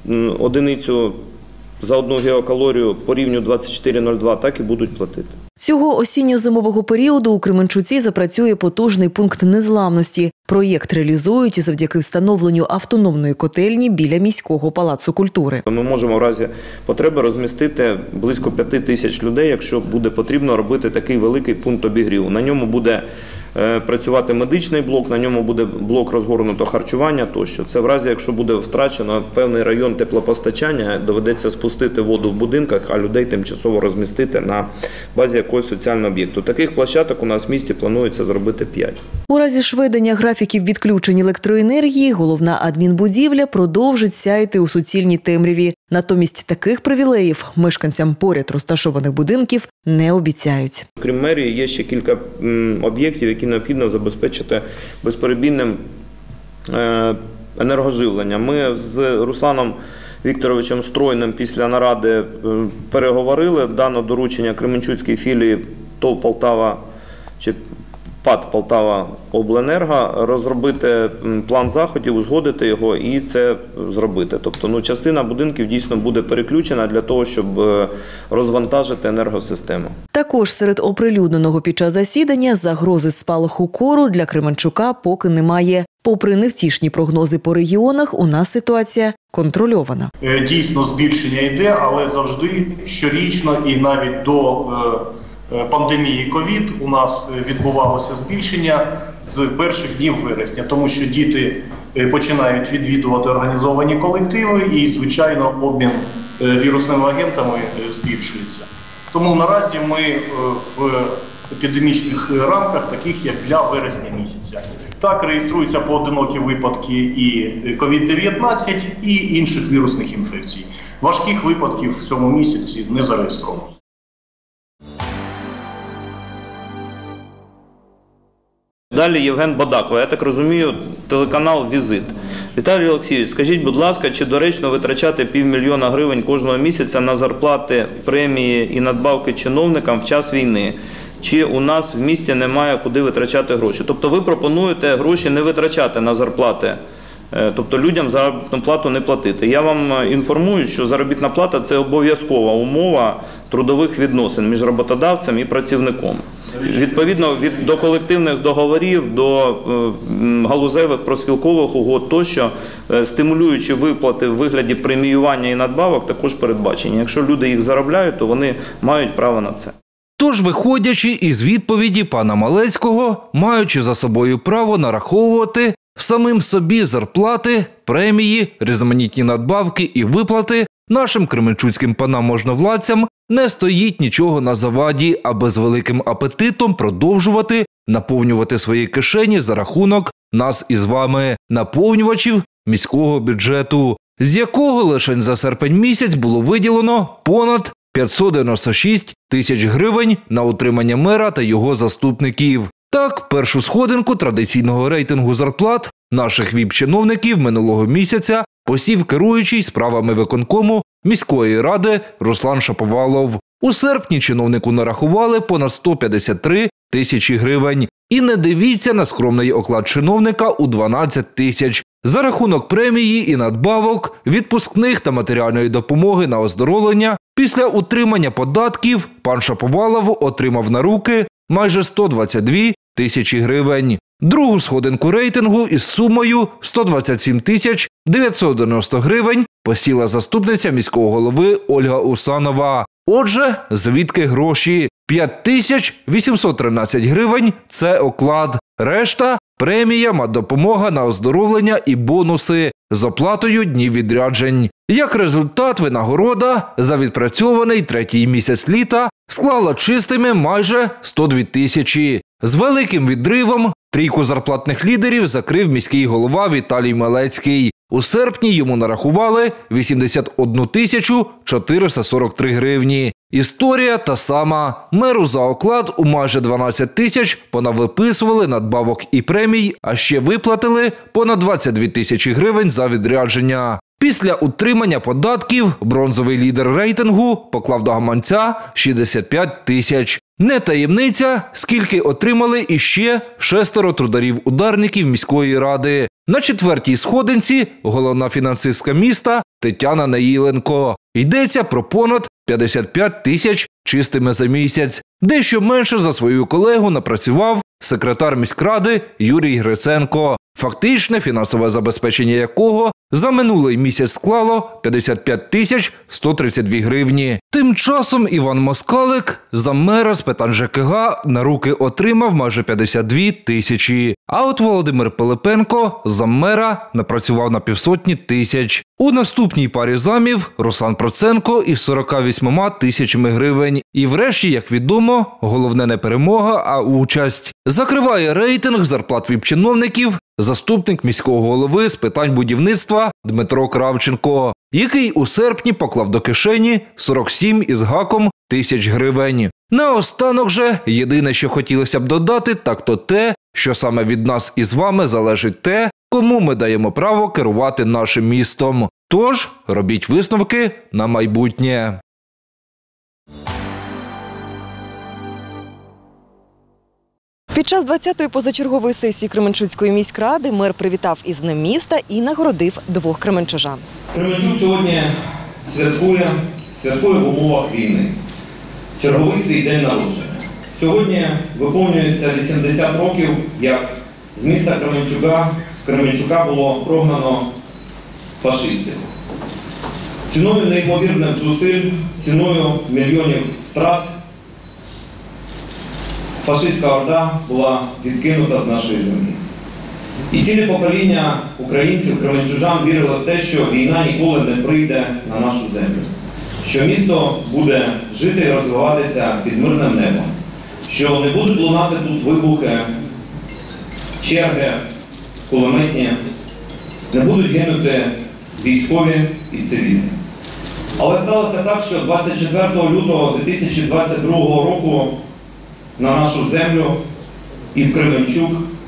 одиницю, за одну гігакалорію по рівню двадцять чотири нуль два, так і будуть платити. Цього осінньо-зимового періоду у Кременчуці запрацює потужний пункт незламності. Проєкт реалізують завдяки встановленню автономної котельні біля міського палацу культури. Ми можемо в разі потреби розмістити близько п'яти тисяч людей, якщо буде потрібно робити такий великий пункт обігріву. На ньому буде працювати медичний блок, на ньому буде блок розгорнутого харчування тощо. Це в разі, якщо буде втрачено певний район теплопостачання, доведеться спустити воду в будинках, а людей тимчасово розмістити на базі якогось соціального об'єкту. Таких площадок у нас в місті планується зробити п'ять. У разі ж введення графіків відключень електроенергії головна адмінбудівля продовжить сяяти у суцільній темряві. Натомість таких привілеїв мешканцям поряд розташованих будинків не обіцяють. Крім мерії, є ще кілька об'єктів, які необхідно забезпечити безперебійним енергоживленням. Ми з Русланом Вікторовичем Стройним після наради е, переговорили. Дано доручення Кременчуцькій філії ТОВ Полтава чи ПАТ Полтава Обленерго розробити план заходів, узгодити його і це зробити. Тобто, ну, частина будинків дійсно буде переключена для того, щоб розвантажити енергосистему. Також серед оприлюдненого під час засідання загрози спалаху кору для Кременчука поки немає. Попри невтішні прогнози по регіонах, у нас ситуація контрольована. Дійсно, збільшення йде, але завжди щорічно і навіть до пандемії ковід у нас відбувалося збільшення з перших днів вересня, тому що діти починають відвідувати організовані колективи і, звичайно, обмін вірусними агентами збільшується. Тому наразі ми в епідемічних рамках, таких як для вересня місяця. Так, реєструються поодинокі випадки і ковід дев'ятнадцять, і інших вірусних інфекцій. Важких випадків в цьому місяці не зареєстровано. Далі Євген Бадаков, я так розумію, телеканал «Візит». Віталій Олексійович, скажіть, будь ласка, чи доречно витрачати півмільйона гривень кожного місяця на зарплати, премії і надбавки чиновникам в час війни? Чи у нас в місті немає куди витрачати гроші? Тобто ви пропонуєте гроші не витрачати на зарплати, тобто людям заробітну плату не платити. Я вам інформую, що заробітна плата – це обов'язкова умова трудових відносин між роботодавцем і працівником. Відповідно від, до колективних договорів, до е, галузевих профспілкових угод тощо, е, стимулюючі виплати в вигляді преміювання і надбавок також передбачені. Якщо люди їх заробляють, то вони мають право на це. Тож, виходячи із відповіді пана Малецького, маючи за собою право нараховувати самим собі зарплати, премії, різноманітні надбавки і виплати, нашим кременчуцьким панам-можновладцям не стоїть нічого на заваді, аби з великим апетитом продовжувати наповнювати свої кишені за рахунок нас із вами, наповнювачів міського бюджету, з якого лише за серпень місяць було виділено понад п'ятсот дев'яносто шість тисяч гривень на утримання мера та його заступників. Так, першу сходинку традиційного рейтингу зарплат наших віп-чиновників минулого місяця посів керуючий справами виконкому міської ради Руслан Шаповалов. У серпні чиновнику нарахували понад сто п'ятдесят три тисячі гривень. І не дивіться на скромний оклад чиновника у дванадцять тисяч. За рахунок премії і надбавок, відпускних та матеріальної допомоги на оздоровлення, після утримання податків пан Шаповалов отримав на руки майже сто двадцять дві тисячі гривень. Другу сходинку рейтингу із сумою сто двадцять сім тисяч дев'ятсот дев'яносто гривень посіла заступниця міського голови Ольга Усанова. Отже, звідки гроші? п'ять тисяч вісімсот тринадцять гривень – це оклад. Решта – премія, матдопомога на оздоровлення і бонуси з оплатою днів відряджень. Як результат, винагорода за відпрацьований третій місяць літа склала чистими майже сто дві тисячі. З великим відривом трійку зарплатних лідерів закрив міський голова Віталій Малецький. У серпні йому нарахували вісімдесят одну тисячу чотириста сорок три гривні. Історія та сама. Меру за оклад у майже дванадцять тисяч понавиписували надбавок і премій, а ще виплатили понад двадцять дві тисячі гривень за відрядження. Після утримання податків бронзовий лідер рейтингу поклав до гаманця шістдесят п'ять тисяч. Не таємниця, скільки отримали іще шестеро трударів-ударників міської ради. На четвертій сходинці головна фінансистка міста Тетяна Наїленко. Йдеться про понад п'ятдесят п'ять тисяч чистими за місяць. Дещо менше за свою колегу напрацював секретар міськради Юрій Гриценко, фактичне фінансове забезпечення якого за минулий місяць склало п'ятдесят п'ять тисяч сто тридцять дві гривні. Тим часом Іван Москалик, заммера з питань ЖКГ, на руки отримав майже п'ятдесят дві тисячі. А от Володимир Пилипенко, заммера, напрацював на півсотні тисяч. У наступній парі замів Руслан Проценко із сорок вісім тисячами гривень. І врешті, як відомо, головне не перемога, а участь. Закриває рейтинг зарплат віп-чиновників заступник міського голови з питань будівництва Дмитро Кравченко, який у серпні поклав до кишені сорок сім із гаком тисяч гривень. Наостанок же, єдине, що хотілося б додати, так то те, що саме від нас із вами залежить те, кому ми даємо право керувати нашим містом. Тож робіть висновки на майбутнє. Під час двадцятої позачергової сесії Кременчуцької міськради мер привітав із Днем міста і нагородив двох кременчужан. Кременчук сьогодні святкує, святкує в умовах війни. Черговий свій день народження. Сьогодні виповнюється вісімдесят років, як з міста Кременчука, з Кременчука було прогнано фашистів. Ціною неймовірних зусиль, ціною мільйонів втрат фашистська орда була відкинута з нашої землі. І цілі покоління українців, кременчужан вірили в те, що війна ніколи не прийде на нашу землю, що місто буде жити і розвиватися під мирним небом, що не будуть лунати тут вибухи, черги, кулеметні, не будуть гинути військові і цивільні. Але сталося так, що двадцять четвертого лютого дві тисячі двадцять другого року на нашу землю і в Кременчук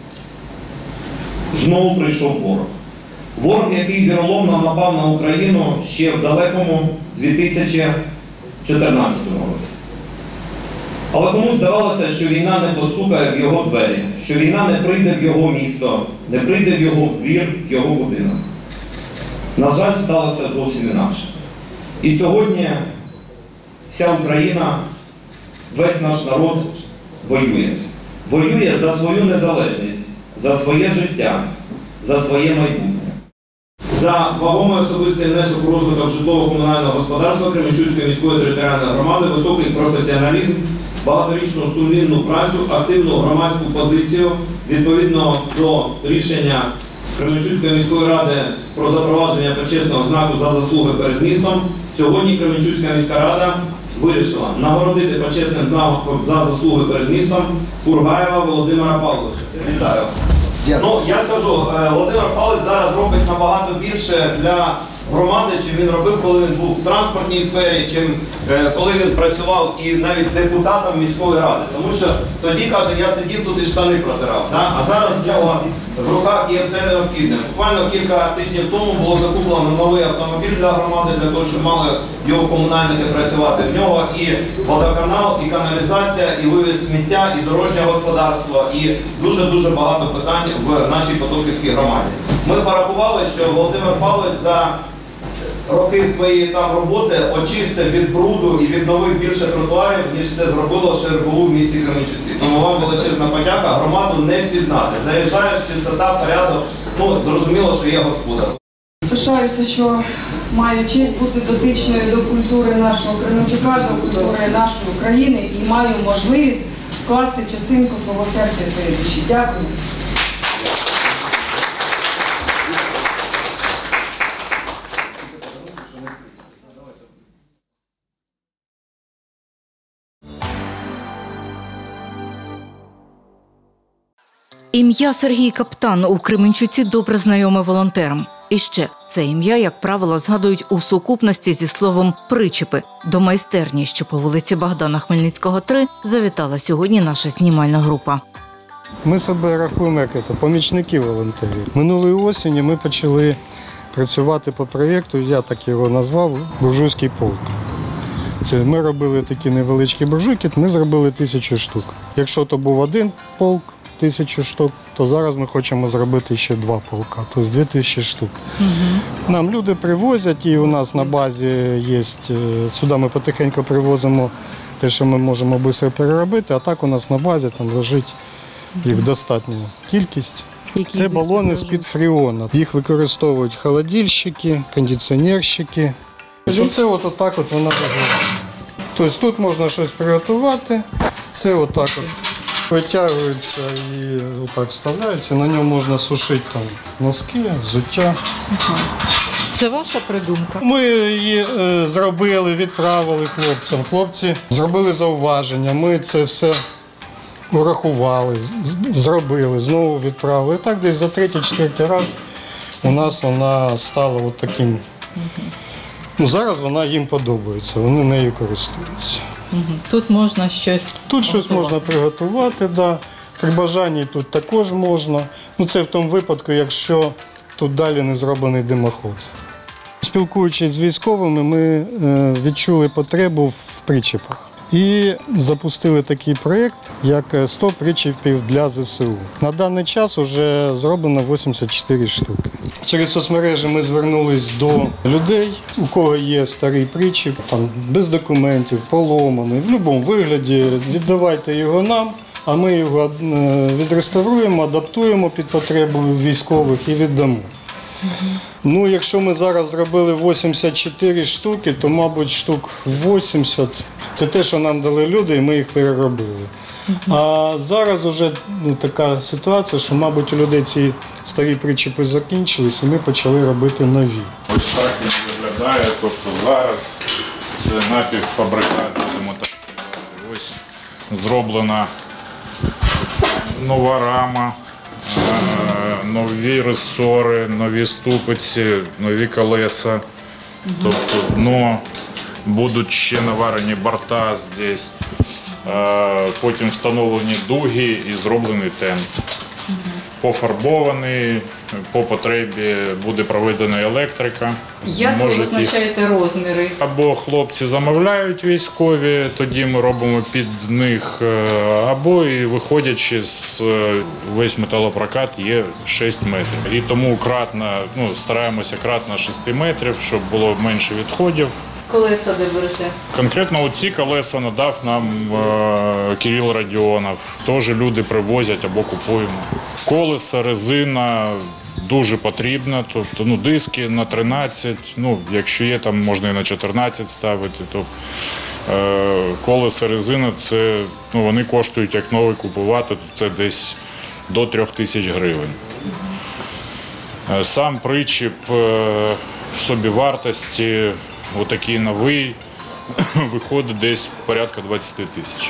знову прийшов ворог. Ворог, який віроломно напав на Україну ще в далекому дві тисячі чотирнадцятому році. Але комусь здавалося, що війна не постукає в його двері, що війна не прийде в його місто, не прийде в його двір, в його будинок. На жаль, сталося зовсім інакше. І сьогодні вся Україна, весь наш народ воює. Воює за свою незалежність, за своє життя, за своє майбутнє. За вагомий особистий внесок у розвиток житлово-комунального господарства Кременчуцької міської територіальної громади, високий професіоналізм, багаторічну сумлінну працю, активну громадську позицію відповідно до рішення Кременчуцької міської ради про запровадження почесного знаку за заслуги перед містом, сьогодні Кременчуцька міська рада вирішила нагородити почесним знаком за заслуги перед містом Кургаєва Володимира Павловича. Вітаю. Ну, я скажу, Володимир Павлович зараз робить набагато більше для громади, чим він робив, коли він був в транспортній сфері, чим коли він працював і навіть депутатом міської ради. Тому що тоді, каже, я сидів тут і штани протирав. Да? А зараз в нього в руках є все необхідне. Буквально кілька тижнів тому було закуплено новий автомобіль для громади, для того, щоб мали його комунальники працювати. В нього і водоканал, і каналізація, і вивіз сміття, і дорожнє господарство, і дуже-дуже багато питань в нашій Потоківській громаді. Ми порахували, що Володимир Павлович за роки своєї там роботи очистив від бруду і відновив більше тротуарів, ніж це зробило ШРБУ в місті Кременчуці. Тому вам величезна подяка, громаду не впізнати. Заїжджаєш, чистота, порядок, ну, зрозуміло, що є господар. Пишаюся, що маю честь бути дотичною до культури нашого Кременчука, до культури нашої України і маю можливість вкласти частинку свого серця, своєї душі. Дякую. Ім'я Сергій Каптан у Кременчуці добре знайоме волонтерам. І ще, це ім'я, як правило, згадують у сукупності зі словом «причепи». До майстерні, що по вулиці Богдана Хмельницького, три, завітала сьогодні наша знімальна група. Ми себе рахуємо як це, помічники волонтерів. Минулої осені ми почали працювати по проєкту, я так його назвав, «Буржуйський полк». Це ми робили такі невеличкі буржуйки, ми зробили тисячу штук. Якщо то був один полк, тисячу штук, то зараз ми хочемо зробити ще два полка, тобто дві тисячі штук. Угу. Нам люди привозять, і у нас на базі є, сюди ми потихеньку привозимо те, що ми можемо швидко переробити, а так у нас на базі там лежить їх достатня кількість. Які Це балони з-під фреона. Їх використовують холодильщики, кондиціонерщики. Оце от отак от вона виглядає. Тобто тут можна щось приготувати, це отак от. Витягується і отак вставляється, на ньому можна сушити там носки, взуття. Це ваша придумка? Ми її е, зробили, відправили хлопцям. Хлопці зробили зауваження, ми це все урахували, зробили, знову відправили. І так десь за третій-четвертий раз у нас вона стала от таким. Ну, зараз вона їм подобається, вони нею користуються. Тут можна щось Тут щось можна приготувати, да. При бажанні тут також можна. Ну, це в тому випадку, якщо тут далі не зроблений димоход. Спілкуючись з військовими, ми е, відчули потребу в причепах. І запустили такий проєкт, як сто причепів для зе се у. На даний час вже зроблено вісімдесят чотири штуки. Через соцмережі ми звернулись до людей, у кого є старий причіп, там, без документів, поломаний, в будь-якому вигляді. Віддавайте його нам, а ми його відреставруємо, адаптуємо під потребу військових і віддамо. Ну, якщо ми зараз зробили вісімдесят чотири штуки, то, мабуть, штук вісімдесят – це те, що нам дали люди, і ми їх переробили. А зараз вже ну, така ситуація, що, мабуть, у людей ці старі причепи закінчились, і ми почали робити нові. Ось так він виглядає, тобто зараз це напівфабрикат, будемо так. Ось зроблена нова рама. Нові ресори, нові ступиці, нові колеса, тобто дно, будуть ще наварені борта здесь, потім встановлені дуги і зроблений тент. Пофарбований, по потребі буде проведена електрика. Як ви визначаєте розміри? Або хлопці замовляють військові, тоді ми робимо під них, або і виходячи з весь металопрокат є шість метрів. І тому кратно, ну, стараємося кратно шість метрів, щоб було менше відходів. Колеса де берете? Конкретно оці колеса надав нам е, Кирил Радіонов. Теж люди привозять або купуємо. Колеса, резина дуже потрібна. Тобто, ну, диски на тринадцять, ну, якщо є, там можна і на чотирнадцять ставити. То, е, колеса, резина, це, ну, вони коштують як новий купувати, то це десь до трьох тисяч гривень. Е, сам причіп е, в собівартості отакий новий виходить десь порядка двадцять тисяч.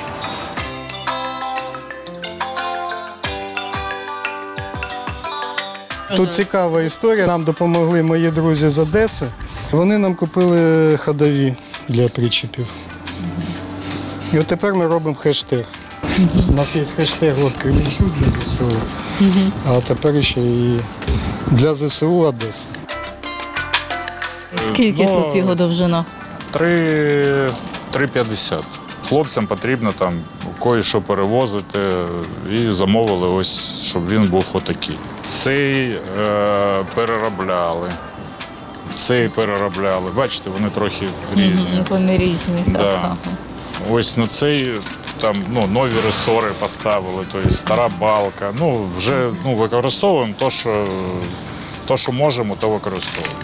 Тут цікава історія. Нам допомогли мої друзі з Одеси. Вони нам купили ходові для причепів. І от тепер ми робимо хештег. У нас є хештег от Кременчук для зе се у, а тепер ще і для зе се у Одеса. Скільки ну, тут його довжина? три п'ятдесят. Хлопцям потрібно там кое-що перевозити і замовили ось, щоб він був отакий. Цей е, переробляли, цей переробляли. Бачите, вони трохи різні. Вони різні, так. Да. Ось на цей там ну, нові ресори поставили, тобто стара балка. Ну, вже ну, використовуємо те, що, то, що можемо, то використовуємо.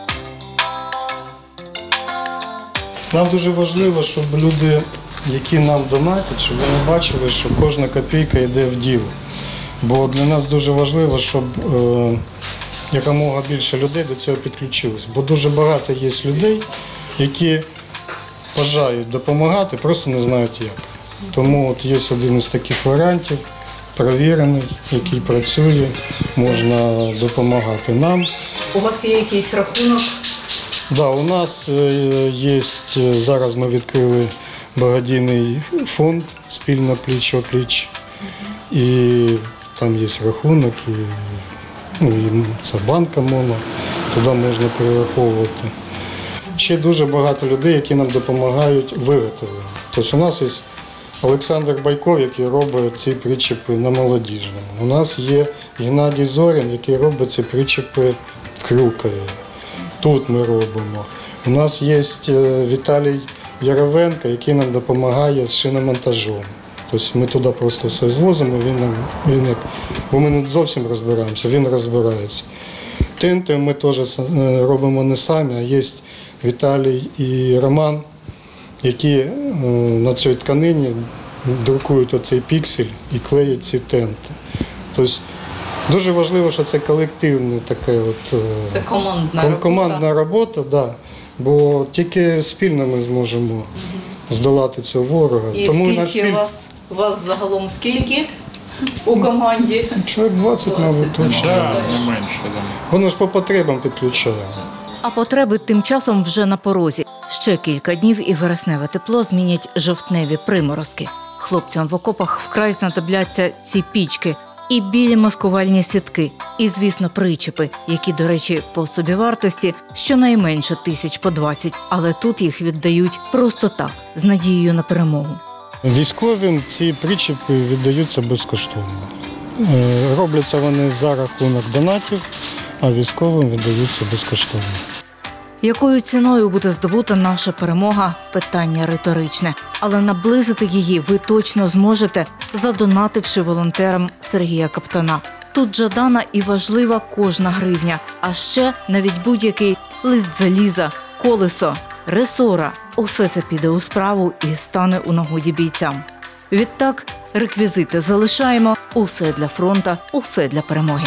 Нам дуже важливо, щоб люди, які нам донатять, щоб вони бачили, що кожна копійка йде в діло. Бо для нас дуже важливо, щоб е, якомога більше людей до цього підключилось. Бо дуже багато є людей, які бажають допомагати, просто не знають як. Тому от є один із таких варіантів, перевірений, який працює, можна допомагати нам. У вас є якийсь рахунок? Да, у нас є, зараз ми відкрили благодійний фонд «Спільно пліч-о-пліч». І там є рахунок, і, ну, і це банка моно, туди можна перераховувати. Ще дуже багато людей, які нам допомагають виготовленню. Тобто у нас є Олександр Байков, який робить ці причепи на Молодіжному. У нас є Геннадій Зорін, який робить ці причепи в Крюкові. Тут ми робимо. У нас є Віталій Яровенко, який нам допомагає з шиномонтажом. Тобто ми туди просто все звозимо, він нам, він як, бо ми не зовсім розбираємося, він розбирається. Тенти ми теж робимо не самі, а є Віталій і Роман, які на цій тканині друкують оцей піксель і клеють ці тенти. Тобто дуже важливо, що це колективна така от, це командна ком- командна робота, да, бо тільки спільно ми зможемо здолати цього ворога. І Тому скільки наш фільм... вас, вас загалом скільки у команді? Чоловік двадцять, мабуть, точно. Да, не менше. Да. Воно ж по потребам підключає. А потреби тим часом вже на порозі. Ще кілька днів і вересневе тепло змінять жовтневі приморозки. Хлопцям в окопах вкрай знадобляться ці пічки. і білі маскувальні сітки, і, звісно, причепи, які, до речі, по собівартості щонайменше тисяч по двадцять, але тут їх віддають просто так, з надією на перемогу. Військовим ці причепи віддаються безкоштовно. Е, Робляться вони за рахунок донатів, а військовим віддаються безкоштовно. Якою ціною буде здобута наша перемога – питання риторичне. Але наблизити її ви точно зможете, задонативши волонтерам Сергія Каптана. Тут жадана і важлива кожна гривня, а ще навіть будь-який лист заліза, колесо, ресора – усе це піде у справу і стане у нагоді бійцям. Відтак, реквізити залишаємо, усе для фронта, усе для перемоги.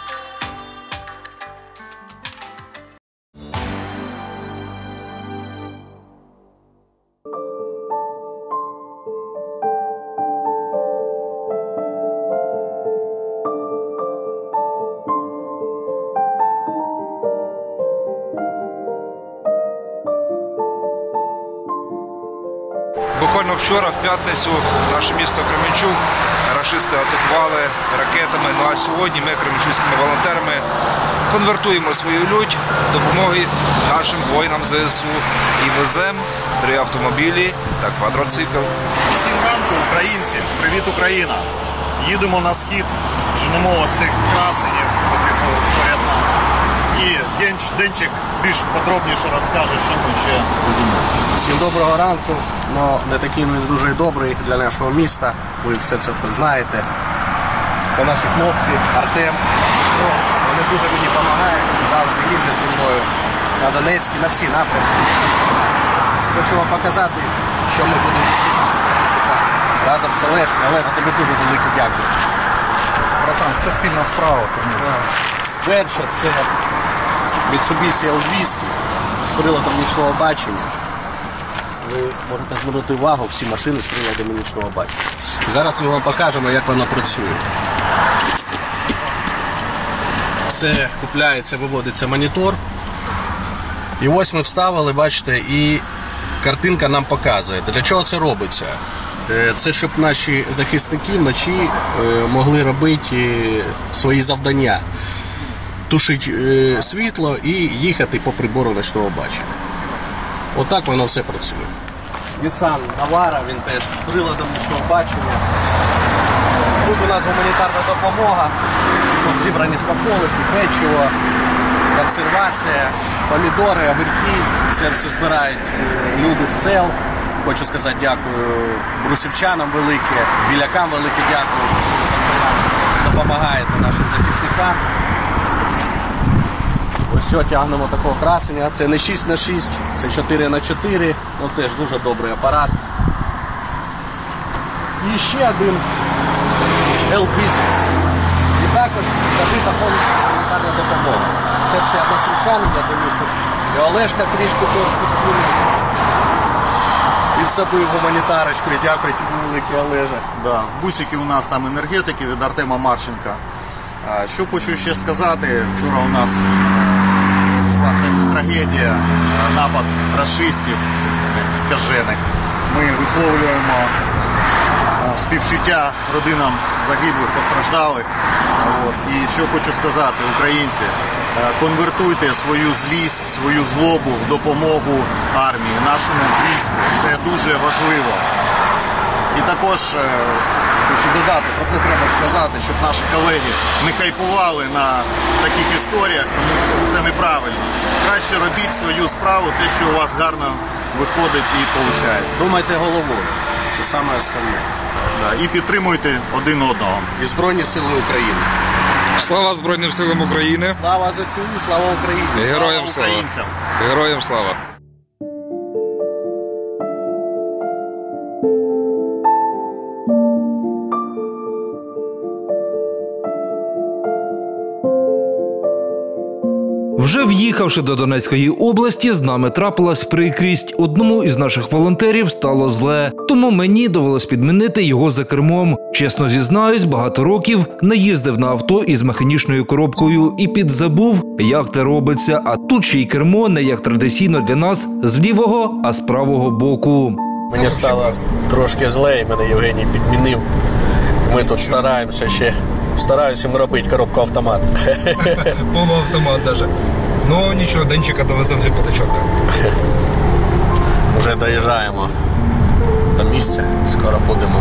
Буквально вчора, в п'ятницю, наше місто Кременчук рашисти атакували ракетами. Ну а сьогодні ми, кременчуцькими волонтерами, конвертуємо свою лють допомоги нашим воїнам ЗСУ і веземо три автомобілі та квадроцикл. Всім ранку, українці! Привіт, Україна! Їдемо на схід, женемо ось цих красенів, які поряд нам. І Денчик більш подробніше розкаже, що ми ще веземо. Всім доброго ранку, але не такий не дуже добрий для нашого міста, ви все це знаєте. Це наші хлопці, Артем. Ну, вони дуже мені допомагають, завжди їздять зі мною на Донецький, на всі напрямки. Хочу вам показати, що ми будемо робити разом з Олегом. Олег, тобі дуже велике дякую. Братан, це спільна справа. Перше, це Mitsubishi ел двісті з приладом нічного бачення. Ви можете звернути увагу, всі машини з приладом нічного бачення. Зараз ми вам покажемо, як вона працює. Це купляється, виводиться монітор. І ось ми вставили, бачите, і картинка нам показує. Для чого це робиться? Це щоб наші захисники вночі могли робити свої завдання. Тушити світло і їхати по прибору ночного бачення. Отак воно все працює. Nissan Navara, він теж з приладом нічного бачення. Тут у нас гуманітарна допомога. Тут зібрані смаколики, печиво, консервація, помідори, огірки. Це все збирають люди з сел. Хочу сказати дякую брусівчанам велике, білякам велике дякую, що ви постійно допомагаєте нашим захисникам. Ось все, тягнемо такого красення. Це не шість на шість, це чотири на чотири. Ну, теж дуже добрий апарат. І ще один ел двісті. І також забита повністю гуманітарна допомога. Це все односельчани, я дивлюсь тут. І Олешка трішки теж підкинув. Підсадив гуманітарочку і дякую тобі велике, Олеже. Да. Бусики у нас там енергетики від Артема Марченка. Що хочу ще сказати, вчора у нас трагедія, напад рашистів, скажених. Ми висловлюємо співчуття родинам загиблих, постраждалих. От. І що хочу сказати, українці, конвертуйте свою злість, свою злобу в допомогу армії, нашому війську. Це дуже важливо. І також хочу додати, про це треба сказати, щоб наші колеги не хайпували на таких історіях, тому що це неправильно. Краще робіть свою справу, те, що у вас гарно виходить і виходить. Думайте головою, це саме основне. Да, і підтримуйте один одного. І Збройні Сили України. Слава Збройним силам України! Слава ЗСУ, слава Україні! Героям слава! Героям слава! Вже в'їхавши до Донецької області, з нами трапилась прикрість. Одному із наших волонтерів стало зле, тому мені довелось підмінити його за кермом. Чесно зізнаюсь, багато років не їздив на авто із механічною коробкою і підзабув, як це робиться. А тут ще й кермо не як традиційно для нас з лівого, а з правого боку. Мені стало трошки зле, і мене Євгеній підмінив. Ми тут стараємося ще Стараюсь їм робити коробку автомат. Полуавтомат даже. Ну нічого, Денчика довеземо, все буде чітко. Вже доїжджаємо до місця, скоро будемо.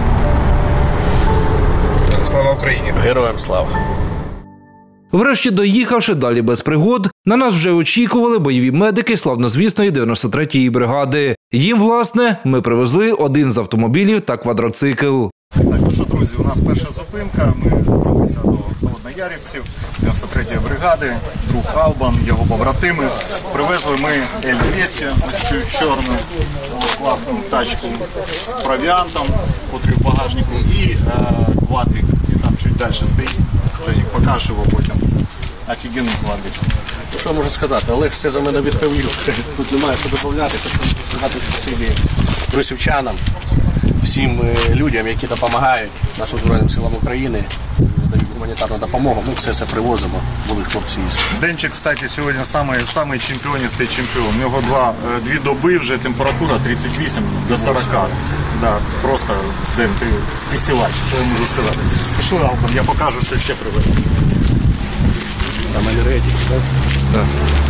Слава Україні! Героям слава! Врешті доїхавши далі без пригод, на нас вже очікували бойові медики славнозвісної дев'яносто третьої бригади. Їм, власне, ми привезли один з автомобілів та квадроцикл. Так, ну що, друзі, у нас перша зупинка. Ми добралися до холодноярівців дев'яносто третьої бригади, друг Албан, його побратими. Привезли ми Ель двісті, ось цю чорну класну тачку з провіантом, котрий в багажнику, і е, квадрик, і там чуть далі стоїть. Женік, покажи його потім. Офігенний квадрик. Ну, що можу сказати, Олег все за мене відповів. Тут немає що додатися, що сказати спасибі брусівчанам, всім людям, які допомагають нашим Збройним силам України, дають гуманітарну допомогу. Ми все це привозимо, були хлопці їсти. Денчик, кстати, сьогодні самий, самий чемпіоністий чемпіон. У нього два, дві доби вже температура тридцять вісім до сорока. Да, просто, Ден, ти, ти силач, що я можу сказати. Пішли, Албан, я покажу, що ще приведу. Там енергетик, так? Так.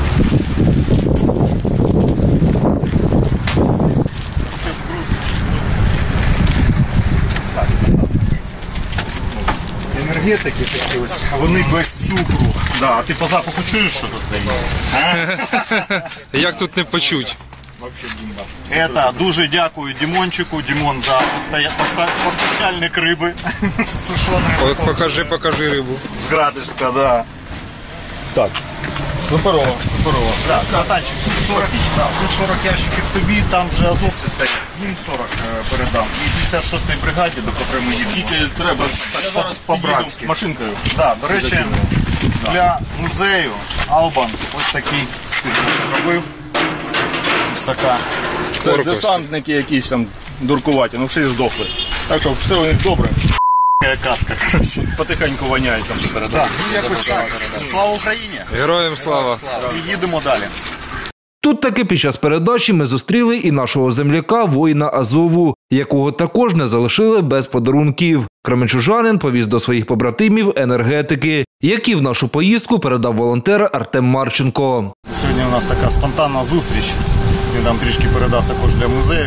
Енергетики такі ось, вони без цукру. Да, а ти по запаху чуєш, що тут дає? Як тут не почуть? Это дуже дякую Дімончику. Дімон за постоя... поста... постачальник риби. Сушеної. Покажи, покажи рибу. З Градишська, да. Так. Суперово, суперово. Так, братанчик, тут сорок, да, тут сорок ящиків тобі, там вже азовці стоять. Їм сорок е, передам. І п'ятдесят шостій бригаді, до котрої ми їдемо. Тільки треба по-братськи. машинкою. Да, до речі, для музею Албан ось такий зробив. Ось така. Це десантники якісь там дуркуваті, ну всі здохли. Так що все у них добре. Каска. Потихеньку воняють там передати. Ну якось так. Слава Україні! Героям слава! І їдемо далі. Тут таки під час передачі ми зустріли і нашого земляка, воїна Азову, якого також не залишили без подарунків. Кременчужанин повіз до своїх побратимів енергетики, які в нашу поїздку передав волонтер Артем Марченко. Сьогодні у нас така спонтанна зустріч. Він там трішки передав також для музею.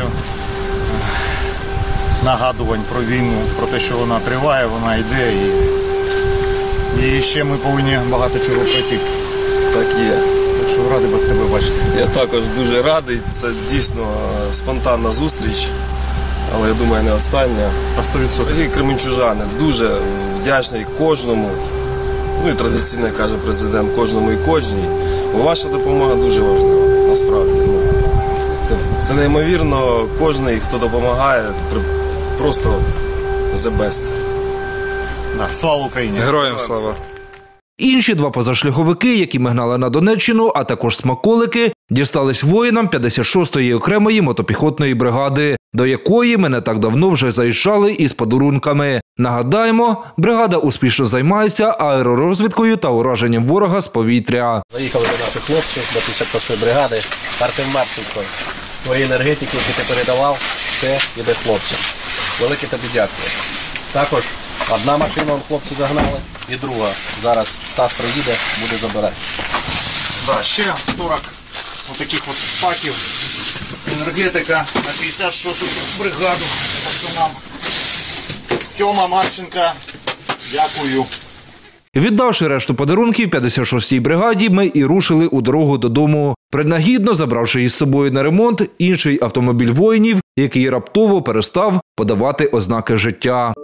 Нагадувань про війну, про те, що вона триває, вона йде. І, і ще ми повинні багато чого пройти. Так є. Так що радий тебе бачити. Я також дуже радий. Це дійсно спонтанна зустріч, але я думаю, не остання. сто відсотків. Такі кременчужани, дуже вдячний кожному. Ну і традиційно каже президент, кожному і кожній. Бо ваша допомога дуже важлива, насправді. Ну, це, це неймовірно, кожен, хто допомагає, просто the best. Да, слава Україні! Героям слава! Інші два позашляховики, які ми гнали на Донеччину, а також смаколики, дістались воїнам п'ятдесят шостої окремої мотопіхотної бригади, до якої ми не так давно вже заїжджали із подарунками. Нагадаємо, бригада успішно займається аеророзвідкою та ураженням ворога з повітря. Заїхали до наших хлопців, до п'ятдесят шостої бригади. Артем Марченко, твої енергетики, які ти передавав, все йде хлопцям. Велике тобі дякую. Також одна машина хлопці загнали і друга. Зараз Стас приїде, буде забирати. Да, ще сорок отаких от паків енергетика на п'ятдесят шосту бригаду. Пацанам. Тьома Марченко, дякую. Віддавши решту подарунків п'ятдесят шостій бригаді, ми і рушили у дорогу додому, принагідно забравши із собою на ремонт інший автомобіль воїнів, який раптово перестав подавати ознаки життя.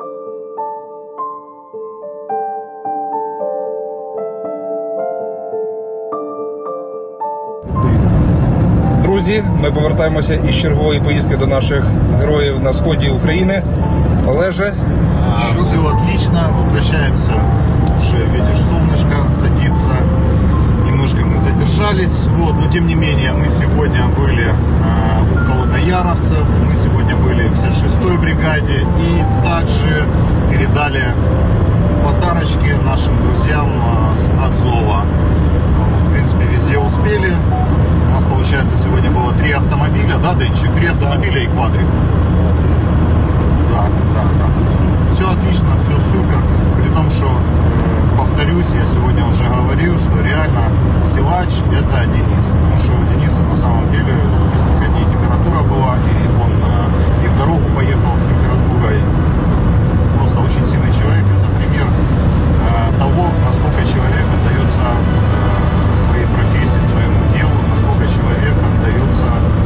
Друзі, ми повертаємося із чергової поїздки до наших героїв на сході України. Олеже? Все отлично, возвращаемся. Уже видишь, солнышко садится. Немножко мы задержались. Вот, но тем не менее, мы сегодня были э, у холоднояровцев. Мы сегодня были в пятьдесят шестой бригаде. И также передали подарочки нашим друзьям э, с Азова. В принципе, везде успели. У нас, получается, сегодня было три автомобиля, да, Денчик? Три автомобиля и квадрик. Да, да, да. Все отлично, все супер. При том, потому что, э, повторюсь, я сегодня уже говорил, что реально силач – это Денис. Потому что у Дениса на самом деле несколько дней температура была, и он э, и в дорогу поехал с температурой. Просто очень сильный человек. Это пример э, того, насколько человек отдается э, своей профессии, своему делу, насколько человек отдается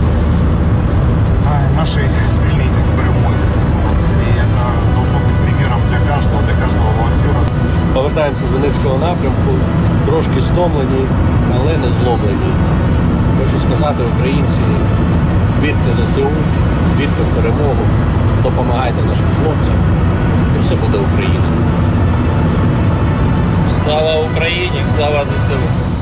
э, нашей спільній перемозі. Вот. И это должно быть примером для каждого, для каждого волонтера. Повертаємося з Донецького напрямку, трошки стомлені, але не зломлені. Хочу сказати, українці, вірте в ЗСУ, вірте в перемогу, допомагайте нашим хлопцям, і все буде Україна. Слава Україні, слава ЗСУ!